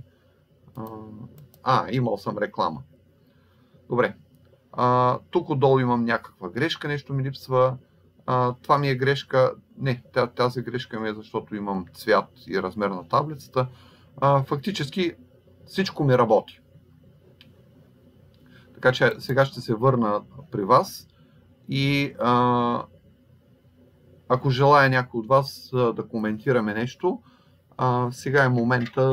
имал съм реклама. Добре. Тук отдолу имам някаква грешка, нещо ми липсва. Това ми е грешка. Не, тази грешка ми е защото имам цвят и размер на таблицата. Фактически всичко ми работи. Така че сега ще се върна при вас и ако желая някой от вас да коментираме нещо, сега е момента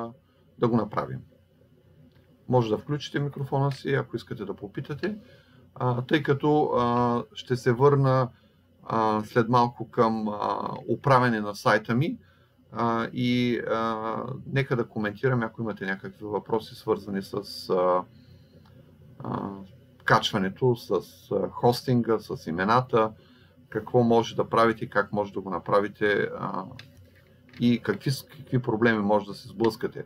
да го направим. Може да включите микрофона си, ако искате да попитате. тъй като ще се върна след малко към управяне на сайта ми и нека да коментираме, ако имате някакви въпроси, свързани с качването, с хостинга, с имената, какво може да правите и как може да го направите и какви проблеми може да се сблъскате.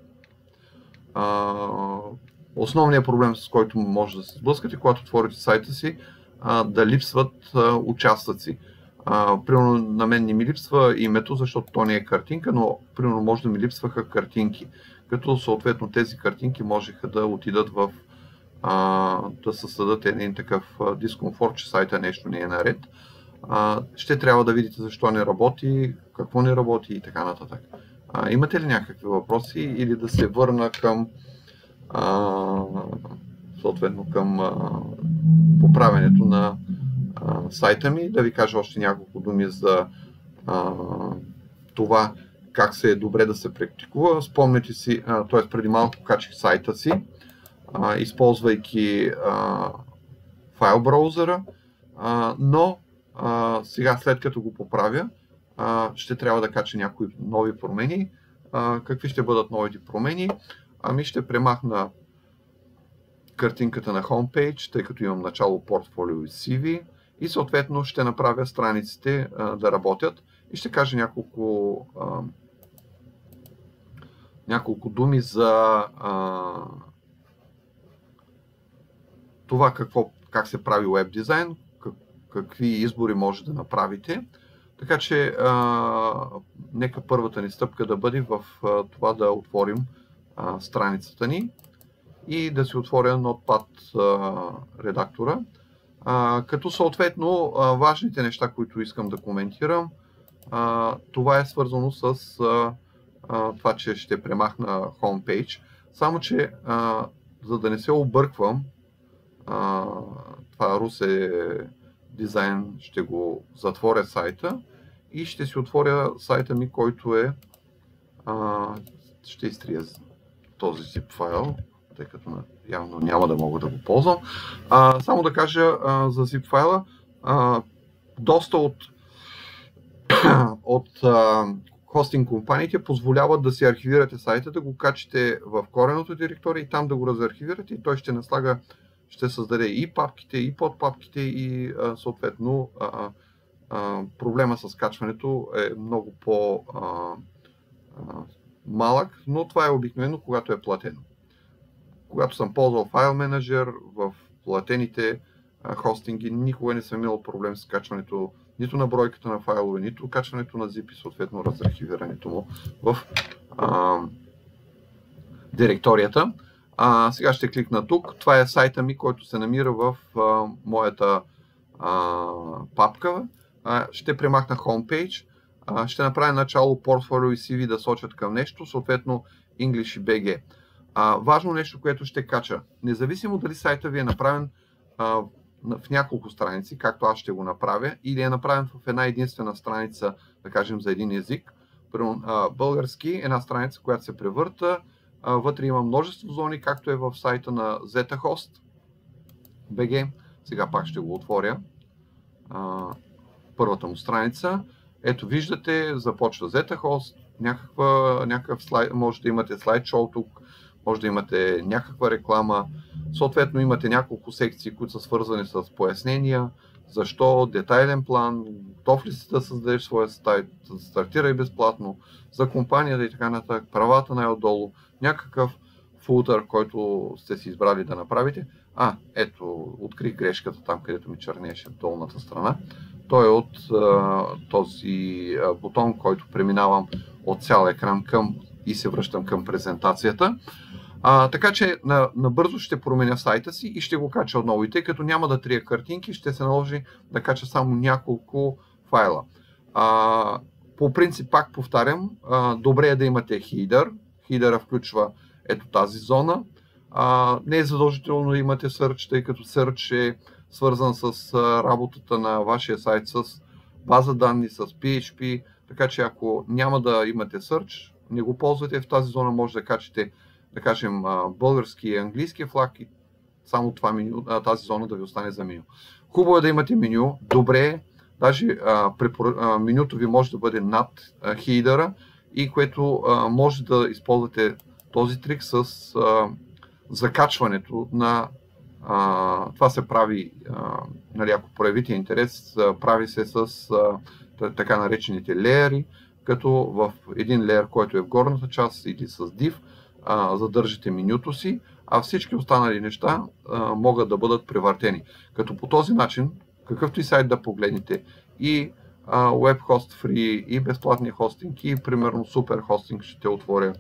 Основният проблем, с който може да се сблъскате, когато отворите сайта си, да липсват участъци. Примерно на мен не ми липсва името, защото то не е картинка, но примерно може да ми липсваха картинки, като съответно тези картинки можеха да отидат в да създадат един такъв дискомфорт, че сайта нещо не е наред. Ще трябва да видите защо не работи, какво не работи и така нататък. Имате ли някакви въпроси или да се върна към съответно към поправянето на сайта ми, да ви кажа още няколко думи за това как се е добре да се практикува. Спомняте си, т.е. преди малко качих сайта си, използвайки файл браузъра, но сега след като го поправя, ще трябва да кача някои нови промени. Какви ще бъдат новите промени? Ами ще премахна картинката на homepage, тъй като имам начало, портфолио и CV и съответно ще направя страниците да работят и ще кажа няколко думи за това как се прави web дизайн, какви избори може да направите. Така че нека първата ни стъпка да бъде в това да отворим страницата ни и да си отворя Notepad редактора. Като съответно важните неща, които искам да коментирам, това е свързано с това, че ще премахна homepage. Само че за да не се обърквам, това Русе дизайн, ще го затворя сайта и ще си отворя сайта ми, който е ще изтрия този zip файл, тъй като явно няма да мога да го ползвам. Само да кажа за zip файла, доста от хостинг компаниите позволяват да си архивирате сайта, да го качите в кореното директория и там да го разархивирате и той ще наслага, ще създаде и папките, и подпапките и съответно проблема с качването е много по-малък, но това е обикновено, когато е платено. Когато съм ползвал файл менеджер в платените хостинги, никога не съм имал проблем с качването нито на бройката на файлове, нито качването на zip и съответно разархивирането му в директорията. Сега ще кликна тук. Това е сайта ми, който се намира в моята папка. Ще премахна homepage. Ще направя начало, портфолио и CV да сочат към нещо, съответно English и BG. Важно нещо, което ще кача. Независимо дали сайта ви е направен в няколко страници, както аз ще го направя, или е направен в една единствена страница, да кажем за един език. Български, една страница, която се превърта. Вътре има множество зони, както е в сайта на ZetaHost BG. Сега пак ще го отворя. Първата му страница. Ето виждате, започва ZetaHost, някакъв слайд, може да имате слайдшоу тук, може да имате някаква реклама. Съответно имате няколко секции, които са свързани с пояснения, защо, детайлен план, готов ли си да създадеш своя сайт, стартирай безплатно, за компанията и така нататък, правата най-отдолу, някакъв фултър, който сте си избрали да направите. Ето, открих грешката там, където ми чернеше в долната страна. Той е от този бутон, който преминавам от цял екран и се връщам към презентацията. Така че набързо ще променя сайта си и ще го кача отново. И тъй като няма да трия картинки, ще се наложи да кача само няколко файла. По принцип, пак повтарям, добре е да имате хидър. Хидъра включва ето тази зона. Не е задължително да имате search, тъй като search е свързан с работата на вашия сайт с база данни, с PHP. Така че ако няма да имате search, не го ползвате. В тази зона може да качете, да кажем, български и английски флаг само това меню, тази зона да ви остане за меню. Хубаво е да имате меню, добре, даже менюто ви може да бъде над хейдъра и което може да използвате този трик с закачването на това се прави, нали, ако проявите интерес, прави се с така наречените леери, като в един леер, който е в горната част или с div, задържите менюто си, а всички останали неща могат да бъдат превъртени. Като по този начин, какъвто и сайт да погледнете, и WebHost Free, и безплатния хостинг, и примерно супер хостинг, ще отворя.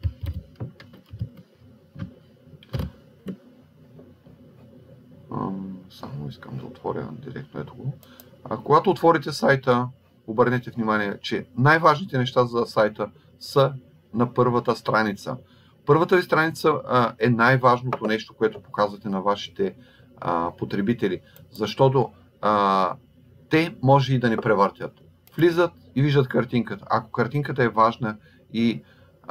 Само искам да отворя директно ето го. Когато отворите сайта, обърнете внимание, че най-важните неща за сайта са на първата страница. Първата ви страница е най-важното нещо, което показвате на вашите потребители, защото те може и да не превъртят. Влизат и виждат картинката. Ако картинката е важна и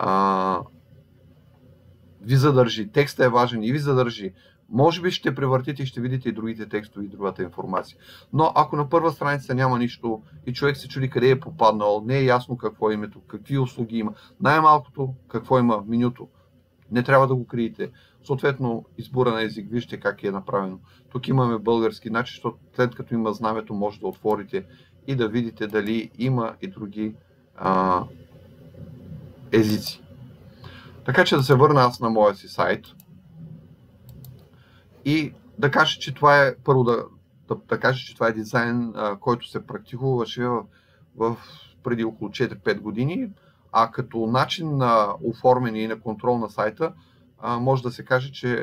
ви задържи, текстът е важен и ви задържи, може би ще превъртите и ще видите и другите текстове и другата информация. Но ако на първа страница няма нищо и човек се чуди къде е попаднал, не е ясно какво е името, какви услуги има, най-малкото какво има в менюто, не трябва да го криете. Съответно, избора на език, вижте как е направено. Тук имаме български начин, защото след като има знамето, може да отворите и да видите дали има и други езици. Така че да се върна аз на моя си сайт и да кажа, че това е първо да кажа, че това е дизайн, който се практикуваше преди около 4-5 години, а като начин на оформяне и на контрол на сайта може да се каже, че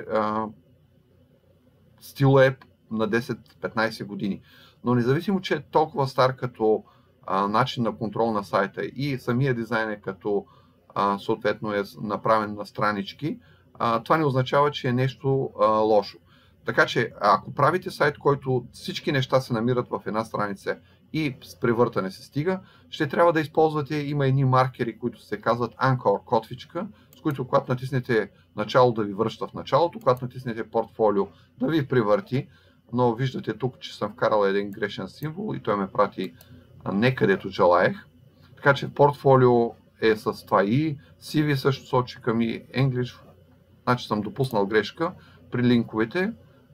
стилът е на 10-15 години. Но независимо, че е толкова стар като начин на контрол на сайта и самия дизайн е като съответно е направен на странички, това не означава, че е нещо лошо. Така че, ако правите сайт, който всички неща се намират в една страница и с превъртане се стига, ще трябва да използвате, има едни маркери, които се казват Anchor, котвичка, с които когато натиснете начало да ви връща в началото, когато натиснете портфолио да ви превърти, но виждате тук, че съм вкарал един грешен символ и той ме прати не където желаех. Така че портфолио е с това и CV също сочи към и English, значи съм допуснал грешка при линковете.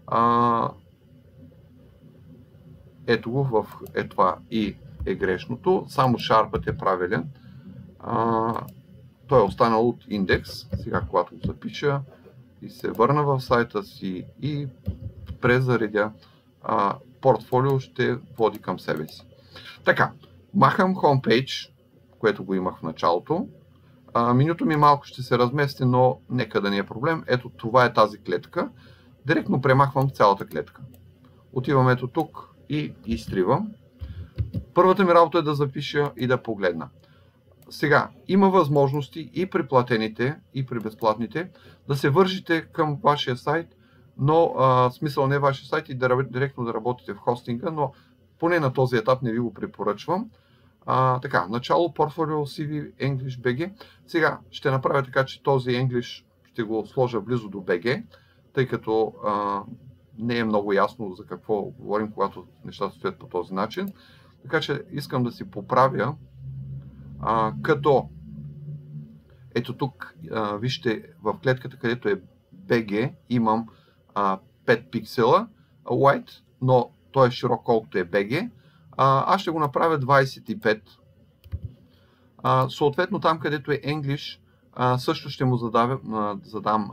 Ето го в това и е грешното, само шарпът е правилен. Той е останал от индекс. Сега, когато го запиша и се върна в сайта си и презаредя, портфолио ще води към себе си. Така, махам homepage, което го имах в началото. Менюто ми малко ще се размести, но нека да не е проблем. Ето това е тази клетка. Директно премахвам цялата клетка. Отивам ето тук и изтривам. Първата ми работа е да запиша и да погледна. Сега, има възможности и при платените, и при безплатните да се вържите към вашия сайт, но смисъл не е вашия сайт и директно да работите в хостинга, но поне на този етап не ви го препоръчвам. Така, начало, портфолио, CV, English, BG. Сега ще направя така, че този English ще го сложа близо до BG, тъй като не е много ясно за какво говорим, когато нещата стоят по този начин. Така че искам да си поправя, като ето тук, вижте в клетката, където е BG, имам 5 пиксела white, но той е широк колкото е BG. Аз ще го направя 25. Съответно там, където е English, също ще му задам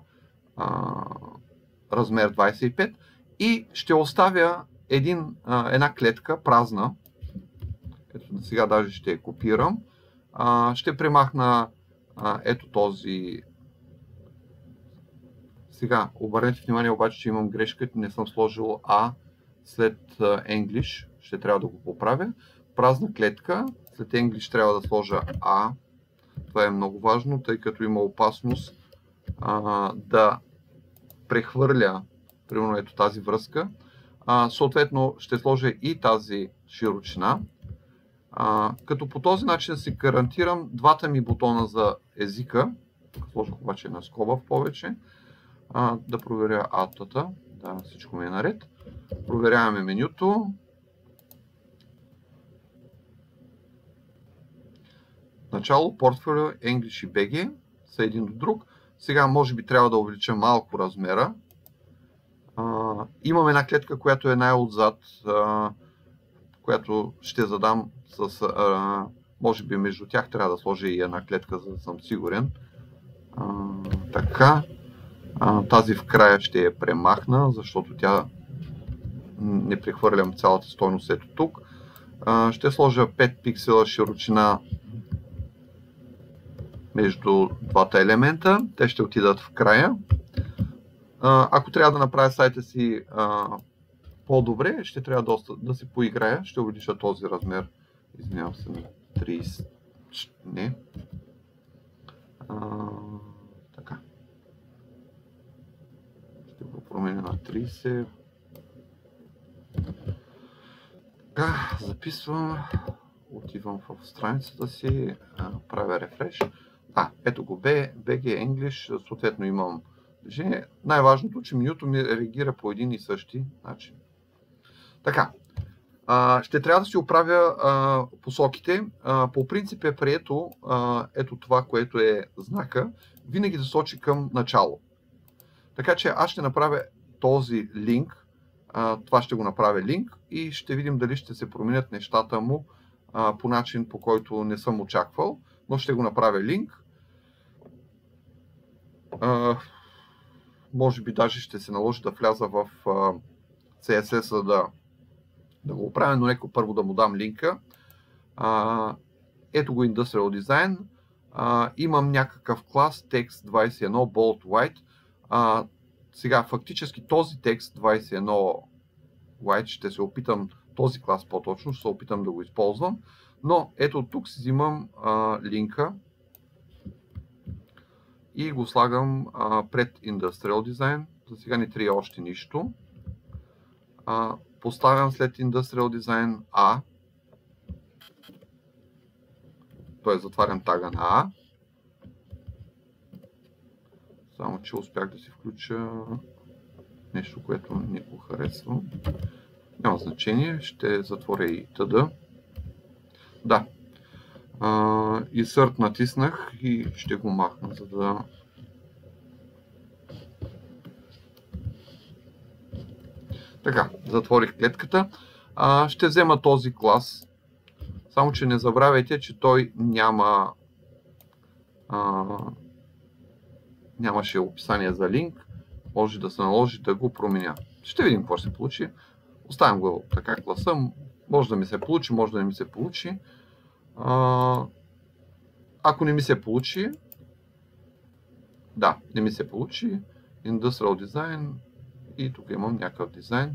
размер 25 и ще оставя една клетка празна. Ето сега даже ще я копирам. Ще премахна ето този. Сега обърнете внимание обаче, че имам грешка, не съм сложил А след English. Ще трябва да го поправя. Празна клетка, след English трябва да сложа А. Това е много важно, тъй като има опасност да прехвърля, примерно ето тази връзка. Съответно ще сложа и тази широчина. Като по този начин си гарантирам двата ми бутона за езика. Сложих обаче една скоба в повече. Да проверя атата. Да, всичко ми е наред. Проверяваме менюто. Начало, портфолио, English и BG са един до друг. Сега може би трябва да увелича малко размера. Имам една клетка, която е най-отзад, която ще задам с... може би между тях трябва да сложа и една клетка, за да съм сигурен. Така. Тази в края ще я премахна, защото тя не прехвърлям цялата стойност ето тук. Ще сложа 5 пиксела широчина между двата елемента. Те ще отидат в края. Ако трябва да направя сайта си по-добре, ще трябва доста да се поиграя. Ще увелича този размер. Извинявам се, на 30. Не. Така. Ще го променя на 30. Така, записвам. Отивам в страницата си, правя рефреш. Ето го, BG English, съответно имам движение. Най-важното, че менюто ми реагира по един и същи начин. Така, ще трябва да си оправя посоките. По принцип е прието ето това, което е знака, винаги да сочи към начало. Така че аз ще направя този линк, това ще го направя линк и ще видим дали ще се променят нещата му по начин, по който не съм очаквал, но ще го направя линк. Може би даже ще се наложи да вляза в CSS да го оправя, но нека първо да му дам линка. Ето го Industrial Design. Имам някакъв клас text21 bold white. Сега фактически този текст 21 white ще се опитам, този клас по-точно, ще се опитам да го използвам. Но ето тук си взимам линка и го слагам пред Industrial Design. За сега не трябва още нищо. Поставям след Industrial Design A. Т.е. затварям тага на A. Само че успях да си включа нещо, което не го харесвам. Няма значение, ще затворя и тъда. Да. Insert натиснах и ще го махна, за да... Така, затворих клетката. Ще взема този клас. Само че не забравяйте, че той нямаше описание за линк. Може да се наложи да го променя. Ще видим какво ще се получи. Оставям го така класа. Може да ми се получи, може да не ми се получи. Ако не ми се получи, не ми се получи, Industrial Design и тук имам някакъв дизайн.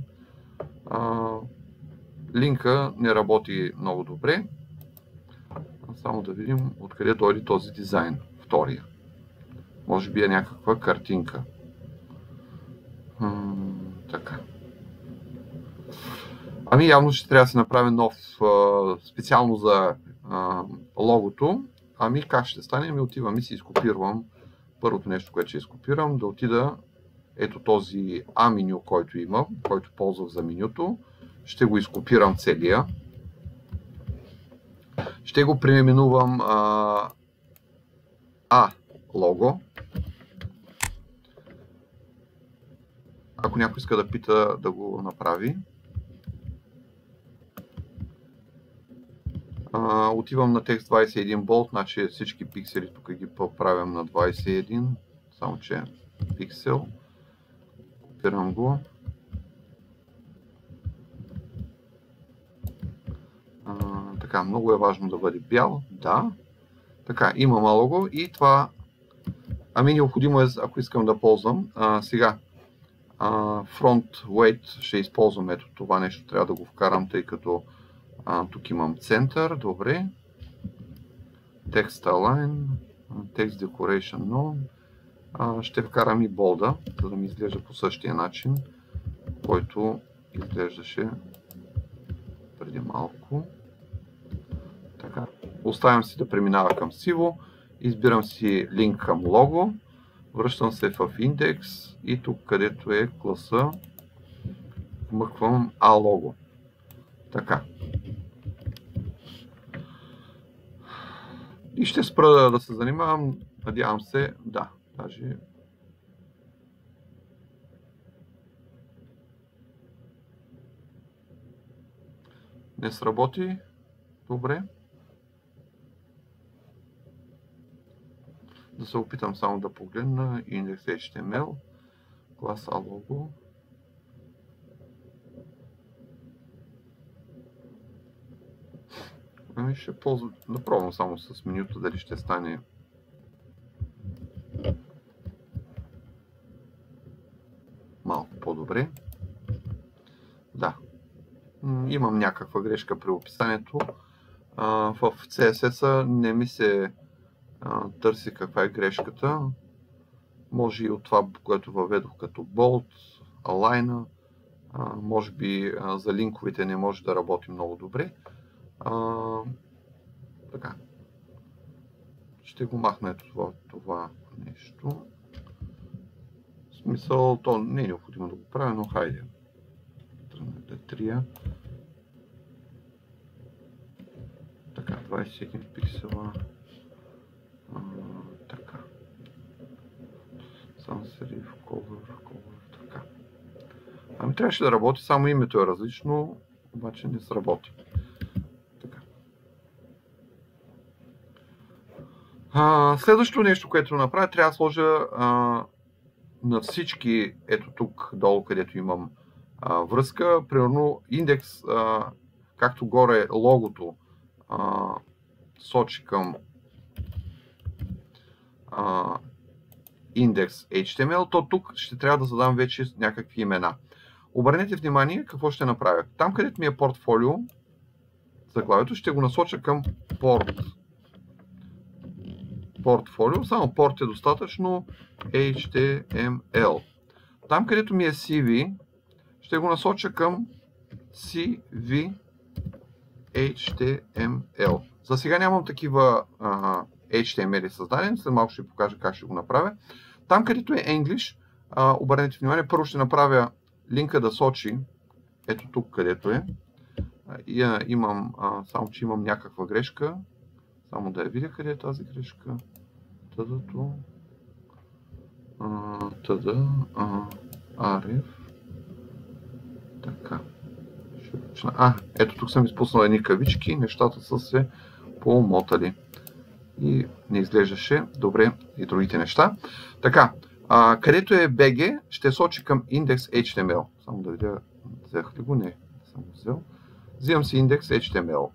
Линка не работи много добре. Само да видим откъде дойде този дизайн, втория. Може би е някаква картинка. Така. Явно ще трябва да се направи нов специално за логото. Как ще стане? Отивам и си изкопирам. Първото нещо, което ще изкопирам, да отида ето този A меню, който имам, който ползвах за менюто. Ще го изкопирам целия. Ще го преименувам A лого. Ако някой иска да пита, да го направи. Отивам на текст 21 болт, значи всички пиксели тук ги поправям на 21, само че пиксел. Копирам го. Така, много е важно да бъде бял. Да. Така, имам лого и това необходимо е, ако искам да ползвам. Сега, front weight ще използвам ето това нещо, трябва да го вкарам, тъй като тук имам център, добре. Text align, text decoration none. Ще вкарам и болда, за да ми изглежда по същия начин, който изглеждаше преди малко. Така. Оставям си да преминава към сиво, избирам си линк към лого, връщам се в индекс и тук, където е класа, вмъквам А лого. Така. И ще спра да се занимавам, надявам се, да, даже не сработи добре. Да се опитам само да погледна index.html, клас A logo. Ами ще ползвам, да пробвам само с менюто, дали ще стане малко по-добре. Да, имам някаква грешка при описанието. В CSS-а не ми се търси каква е грешката. Може и от това, което въведох като bold, align, може би за линковете не може да работи много добре. Така. Ще го махна ето това нещо. В смисъл, то не е необходимо да го правя, но хайде. Тръгнете така, 21 пиксела. Така. Sans serif, color, така. Ами трябваше да работи, само името е различно, обаче не сработи. Така. Следващото нещо, което направя, трябва да сложа на всички, ето тук долу, където имам връзка, примерно индекс, както горе логото сочи към индекс HTML, то тук ще трябва да задам вече някакви имена. Обърнете внимание какво ще направя. Там, където ми е портфолио, заглавието ще го насоча към портфолио, само порт е достатъчно, HTML. Там, където ми е CV, ще го насоча към CV HTML. За сега нямам такива HTML създадени, след малко ще покажа как ще го направя. Там, където е English, обърнете внимание, първо ще направя линка да сочи, ето тук, където е. Имам, само че имам някаква грешка. Само да я видя къде е тази грешка. Арев. Така. Ето тук съм изпуснал едни кавички, нещата са се помотали. И не изглеждаше добре и другите неща. Така, където е BG, ще сочи към индекс HTML. Само да видя, взех ли го? Не, съм го взел. Взимам си индекс HTML.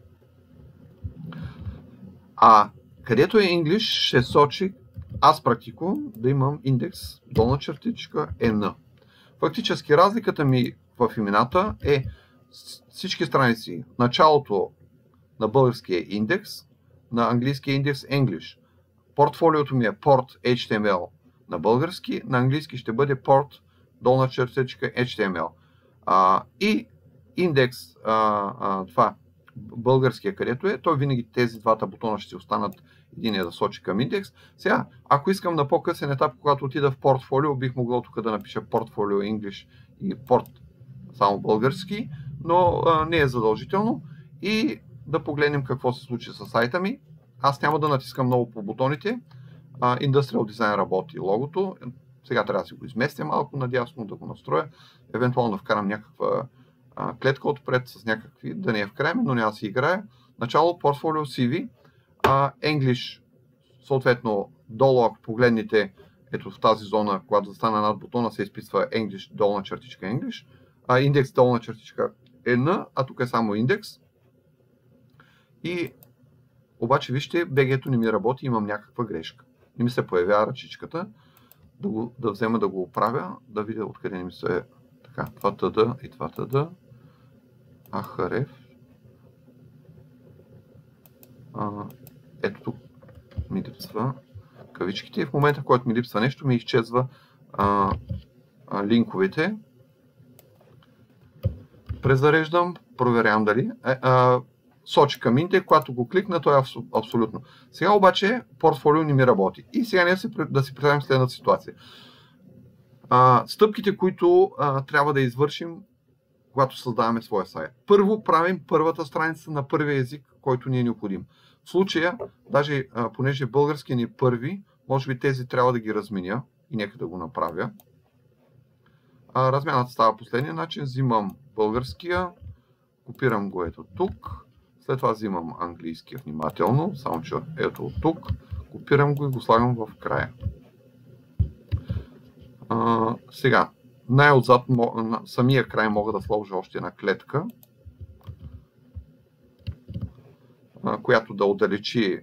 Където е English, ще сочи, аз практикувам да имам индекс долна чертичка N. Фактически разликата ми в имената е всички страници. Началото на българския индекс, на английския индекс English. Портфолиото ми е port HTML на български, на английски ще бъде port долна чертичка HTML. И индекс, това българския където е, той винаги тези двата бутона ще си останат, един е да сочи към индекс. Сега, ако искам на по-късен етап, когато отида в портфолио, бих могъл тук да напиша портфолио English и порт само български, но не е задължително. И да погледнем какво се случи с сайта ми. Аз няма да натискам много по бутоните. Industrial Design работи логото. Сега трябва да си го изместя малко надясно, да го настроя. Евентуално да вкарам някаква клетка отпред с някакви, да не я вкараме, но няма да си играе. Начало, портфолио, CV, English, съответно долу, ако погледнете, ето в тази зона, когато застана над бутона, се изписва English, долна чертичка English, индекс, долна чертичка N, а тук е само индекс. И обаче вижте, BG-то не ми работи, имам някаква грешка. Не ми се появява ръчичката, да взема да го оправя, да видя откъде не ми се е така, това ТД и това ТД. Ахарев. Ето тук ми липсва кавичките и в момента, в който ми липсва нещо, ми изчезва линковете. Презареждам, проверявам дали. Сочи към индекс, когато го кликна, то е абсолютно. Сега обаче портфолио не ми работи. И сега да си представим следната ситуация. Стъпките, които трябва да извършим, когато създаваме своя сайт. Първо правим първата страница на първия език, който ни е необходим. В случая, даже понеже български ни е първи, може би тези трябва да ги разменя и нека да го направя. Размяната става последния начин. Взимам българския, копирам го ето тук. След това взимам английския внимателно, само че ето тук. Копирам го и го слагам в края. Сега, най-отзад на самия край мога да сложа още една клетка, която да отдалечи,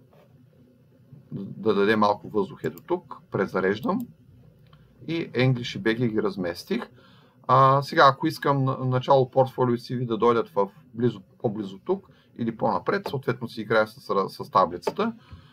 да даде малко въздух ето тук. Презареждам и English и BG ги разместих. Сега, ако искам начало портфолио и CV да дойдат по-близо тук или по-напред, съответно си играя с таблицата.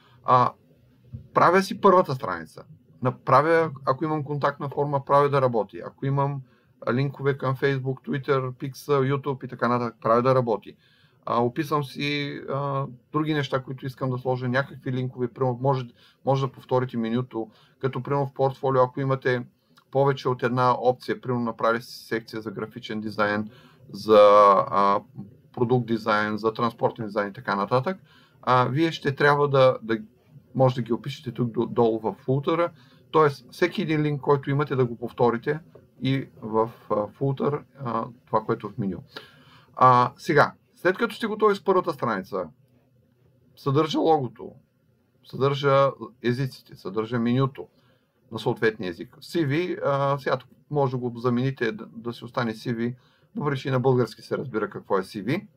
Правя си първата страница. Ако имам контактна форма, правя да работи. Ако имам линкове към Facebook, Twitter, Pixel, YouTube и така нататък, правя да работи. Описвам си други неща, които искам да сложа, някакви линкове. Може да повторите менюто, като примерно в портфолио, ако имате повече от една опция, примерно направили си секция за графичен дизайн, за продукт дизайн, за транспортен дизайн и така нататък, вие ще трябва да може да ги опишете тук долу в фултъра. Тоест, всеки един линк, който имате, да го повторите и в фултър, това, което е в меню. Сега, след като сте готови с първата страница, съдържа логото, съдържа езиците, съдържа менюто на съответния език. CV, сега може да го замените да си остане CV, въпреки че на български се разбира какво е CV.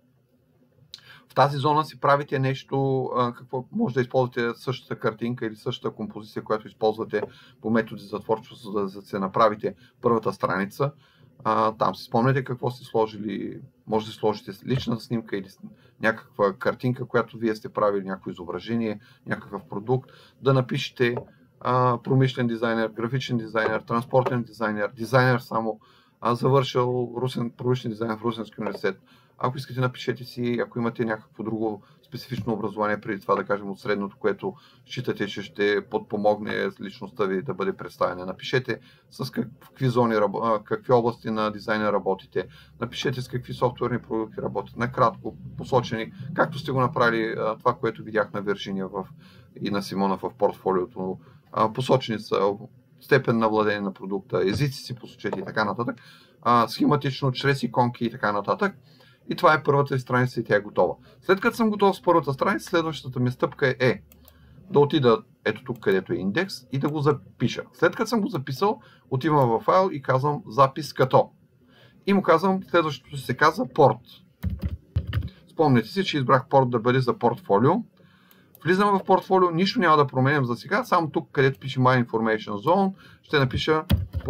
В тази зона си правите нещо, какво може да използвате същата картинка или същата композиция, която използвате по методи за творчество, за да се направите първата страница. Там си спомняте какво сте сложили, може да сложите лична снимка или някаква картинка, която вие сте правили, някакво изображение, някакъв продукт, да напишете промишлен дизайнер, графичен дизайнер, транспортен дизайнер, дизайнер само, завършил промишлен дизайн в Русенски университет. Ако искате, напишете си, ако имате някакво друго специфично образование преди това, да кажем от средното, което считате, че ще подпомогне личността ви да бъде представена. Напишете с какви зони, какви области на дизайна работите. Напишете с какви софтуерни продукти работите. Накратко посочени, както сте го направили това, което видях на Виржиния и на Симона в портфолиото. Посочени са степен на владение на продукта, езици си посочете и така нататък. Схематично, чрез иконки и така нататък. И това е първата страница и тя е готова. След като съм готов с първата страница, следващата ми стъпка е да отида ето тук, където е индекс и да го запиша. След като съм го записал, отивам във файл и казвам запис като. И му казвам, следващото се казва порт. Спомняте си, че избрах порт да бъде за портфолио. Влизам в портфолио, нищо няма да променям за сега, само тук, където пише My Information Zone, ще напиша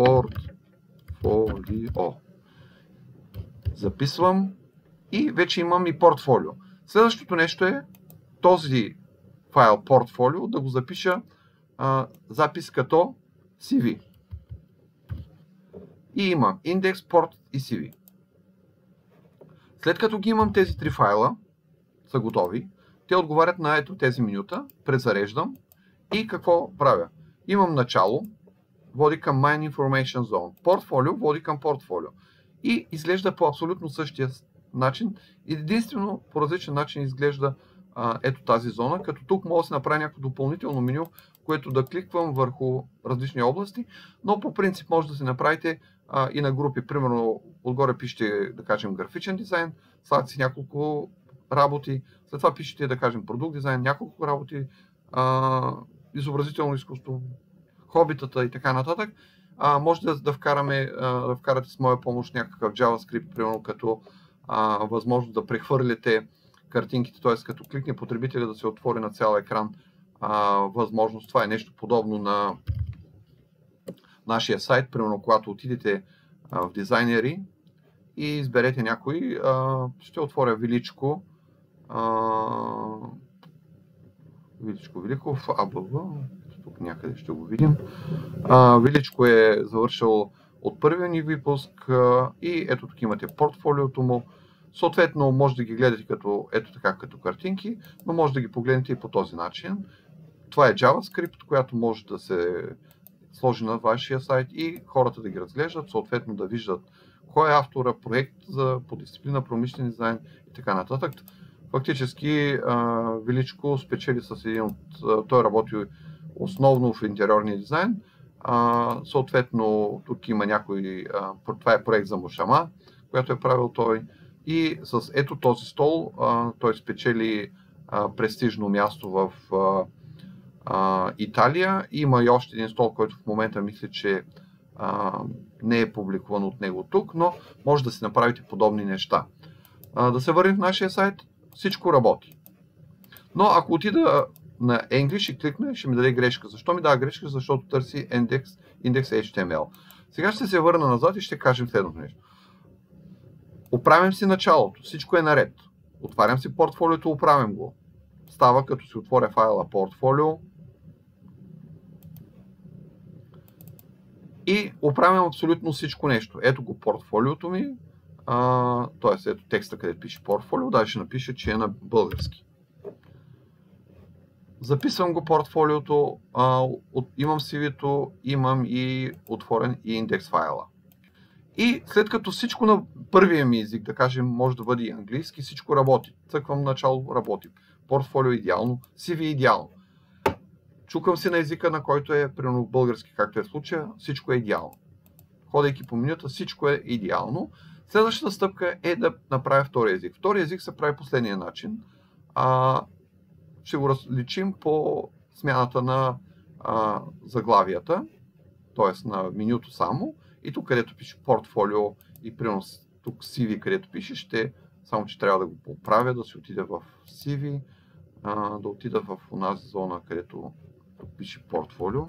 портфолио. Записвам. И вече имам и портфолио. Следващото нещо е този файл портфолио да го запиша запис като CV. И имам индекс, порт и CV. След като ги имам тези три файла, са готови, те отговарят на ето тези менюта, презареждам и какво правя? Имам начало, води към My Information Zone. Портфолио води към портфолио. И изглежда по абсолютно същия начин. Единствено по различен начин изглежда ето тази зона, като тук мога да се направя някакво допълнително меню, което да кликвам върху различни области, но по принцип може да се направите и на групи. Примерно отгоре пишете, да кажем, графичен дизайн, слагате си няколко работи, след това пишете, да кажем, продукт дизайн, няколко работи, изобразително изкуство, хобитата и така нататък. Може да вкарате с моя помощ някакъв JavaScript, примерно като възможност да прехвърляте картинките, т.е. като кликне потребителя да се отвори на цял екран възможност. Това е нещо подобно на нашия сайт. Примерно, когато отидете в дизайнери и изберете някой, ще отворя Величко в ABV. Тук някъде ще го видим. Величко е завършил от първия ни випуск и ето тук имате портфолиото му. Съответно, може да ги гледате като картинки, но може да ги погледнете и по този начин. Това е JavaScript, която може да се сложи на вашия сайт и хората да ги разглеждат, съответно да виждат кой е автора, проект по дисциплина, промишлен дизайн и така нататък. Фактически Величко спечели с един от... Той работи основно в интериорния дизайн. Съответно, тук има някой... Това е проект за мушама, която е правил той. И с ето този стол той спечели престижно място в Италия. Има и още един стол, който в момента мисля, че не е публикуван от него тук, но може да си направите подобни неща. Да се върнем в нашия сайт, всичко работи. Но ако отида на English и кликна, ще ми даде грешка. Защо ми дава грешка? Защото търси индекс HTML. Сега ще се върна назад и ще кажем следното нещо. Оправям си началото, всичко е наред. Отварям си портфолиото, оправям го. Става като си отворя файла портфолио и оправям абсолютно всичко нещо. Ето го портфолиото ми, т.е. ето текста, където пише портфолио, даже ще напиша, че е на български. Записвам го портфолиото, имам CV-то, имам и отворен и индекс файла. И след като всичко на първия ми език, да кажем, може да бъде и английски, всичко работи. Цъквам начало, работи. Портфолио идеално, CV идеално. Чукам си на езика, на който е, примерно български, както е в случая, всичко е идеално. Ходейки по менюта, всичко е идеално. Следващата стъпка е да направя втори език. Втори език се прави последния начин. Ще го различим по смяната на заглавията, т.е. на менюто само. И тук, където пише портфолио и примерно тук CV, където пише, само че трябва да го поправя, да се отида в CV, да отида в онази зона, където тук пише портфолио.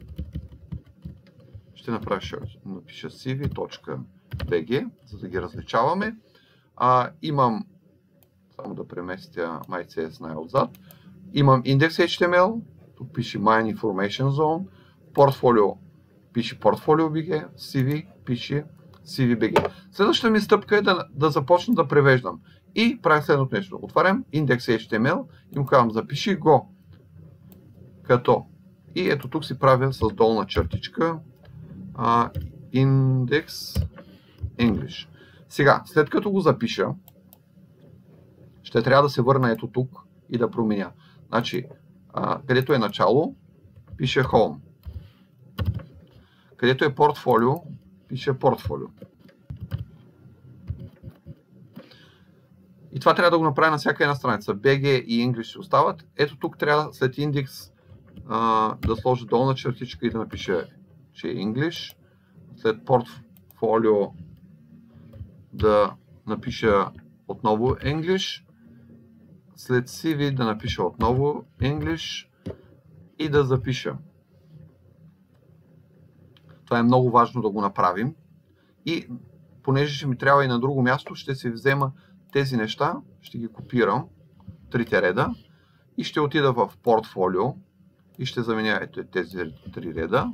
Ще напиша cv.bg, за да ги различаваме. Имам, само да преместя MyCS най-отзад, имам index.html, тук пише My Information Zone, портфолио пише Portfolio.bg, CV пише CV.bg. Следващата ми стъпка е да започна да превеждам. И правя следното нещо. Отварям index.html и му казвам запиши го като. И ето тук си правя с долна чертичка index English. Сега, след като го запиша, ще трябва да се върна ето тук и да променя. Значи, където е начало, пише Home. Където е портфолио, пише портфолио. И това трябва да го направя на всяка една страница. BG и English ще остават. Ето тук трябва след индекс да сложа долна чертичка и да напиша, че е English. След портфолио да напиша отново English. След CV да напиша отново English и да запиша. Това е много важно да го направим. И понеже ще ми трябва и на друго място, ще си взема тези неща, ще ги копирам, трите реда и ще отида в портфолио и ще заменя тези три реда.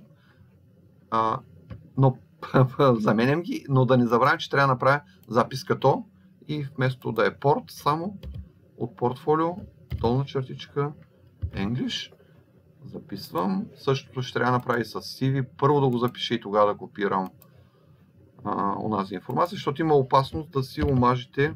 Но заменям ги, но да не забравям, че трябва да направя запис като и вместо да е порт, само от портфолио, долна чертичка, English, записвам. Същото ще трябва да направя и с CV. Първо да го запиша и тогава да копирам онази информация, защото има опасност да си омажете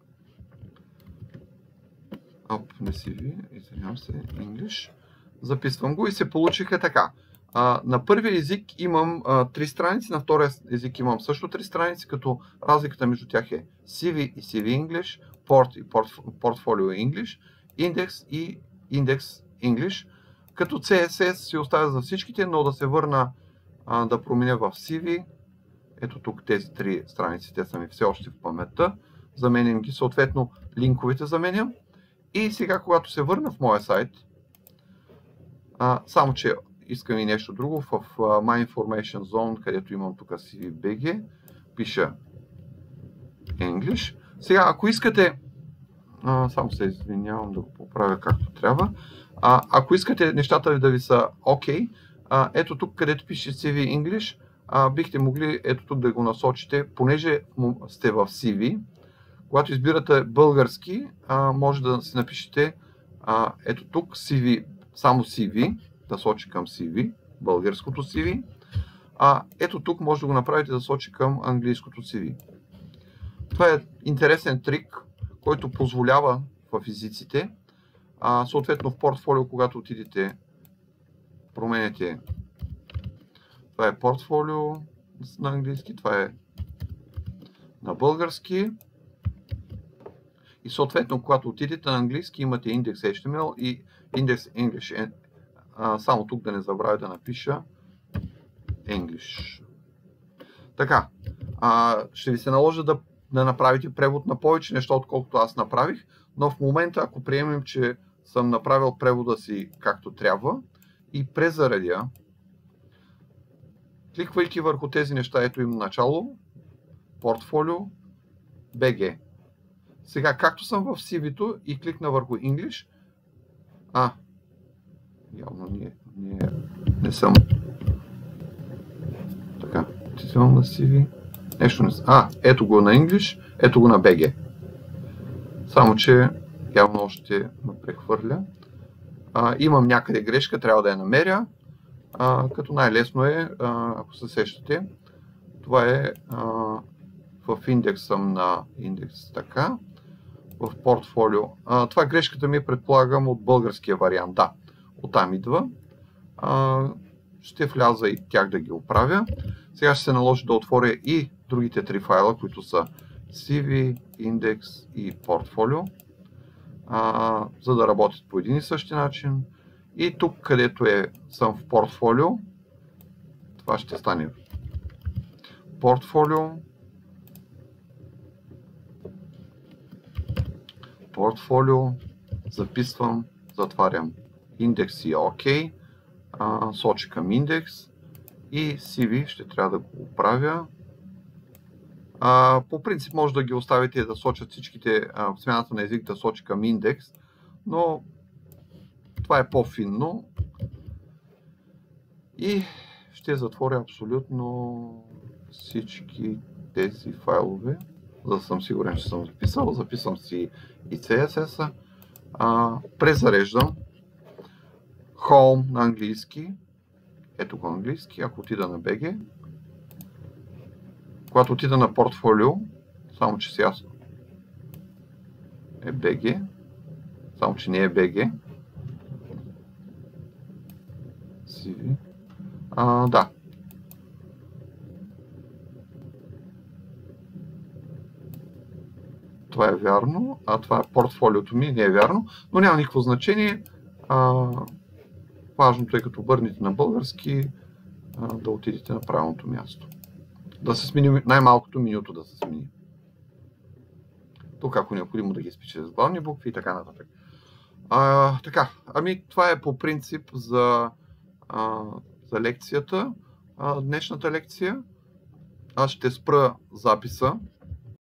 не CV, извинявам се, English. Записвам го и се получиха така. На първия език имам 3 страници, на втория език имам също 3 страници, като разликата между тях е CV и CV English, Port и Portfolio English, Index и Index English, като CSS си оставя за всичките, но да се върна да променя в CV. Ето тук тези 3 страници, те са ми все още в паметта. Заменям ги, съответно линковете заменям. И сега, когато се върна в моя сайт, само че искам и нещо друго, в My Information Zone, където имам тук CV.bg, пиша English. Сега, ако искате, само се извинявам да го поправя както трябва, ако искате нещата да ви са OK, ето тук, където пише CV English, бихте могли ето тук да го насочите, понеже сте в CV, когато избирате български, може да си напишете ето тук CV, само CV, да сочи към CV, българското CV. Ето тук може да го направите да сочи към английското CV. Това е интересен трик, който позволява в езиците, съответно в портфолио, когато отидете, променяте. Това е портфолио на английски, това е на български. И съответно, когато отидете на английски, имате индекс HTML и индекс English. Само тук да не забравя да напиша English. Така, ще ви се наложи да направите превод на повече неща, отколкото аз направих, но в момента, ако приемем, че съм направил превода си както трябва и презаредя, кликвайки върху тези неща, ето им начало, портфолио, BG. Сега, както съм в CV-то и кликна върху English, явно не съм. Така, отивам на CV. Нещо не съм. Ето го на English, ето го на BG. Само, че явно още ме прехвърля. Имам някъде грешка, трябва да я намеря. Като най-лесно е, ако се сещате, това е в индекс съм на индекс така, в портфолио. Това грешката ми предполагам от българския вариант. Да, оттам идва. Ще вляза и тях да ги оправя. Сега ще се наложи да отворя и другите три файла, които са CV, индекс и портфолио, за да работят по един и същи начин. И тук, където съм в портфолио, това ще стане портфолио, записвам, затварям индекс и ОК, сочи към индекс и CV ще трябва да го оправя. По принцип може да ги оставите да сочат всичките, смяната на език да сочи към индекс, но това е по-финно. И ще затворя абсолютно всички тези файлове, за да съм сигурен, че съм записал. Записвам си и CSS-а. Презареждам. Home на английски. Ето го английски. Ако отида на BG. Когато отида на портфолио, само че сега е BG. Само че не е BG. CV. Да. Това е вярно, това е портфолиото ми, не е вярно, но няма никакво значение. Важното е като обърнете на български, да отидете на правилното място. Да се смени, най-малкото менюто да се смени. Тук ако необходимо да ги изпишете с главни букви и така нататък. Така, това е по принцип за лекцията, днешната лекция. Аз ще спра записа.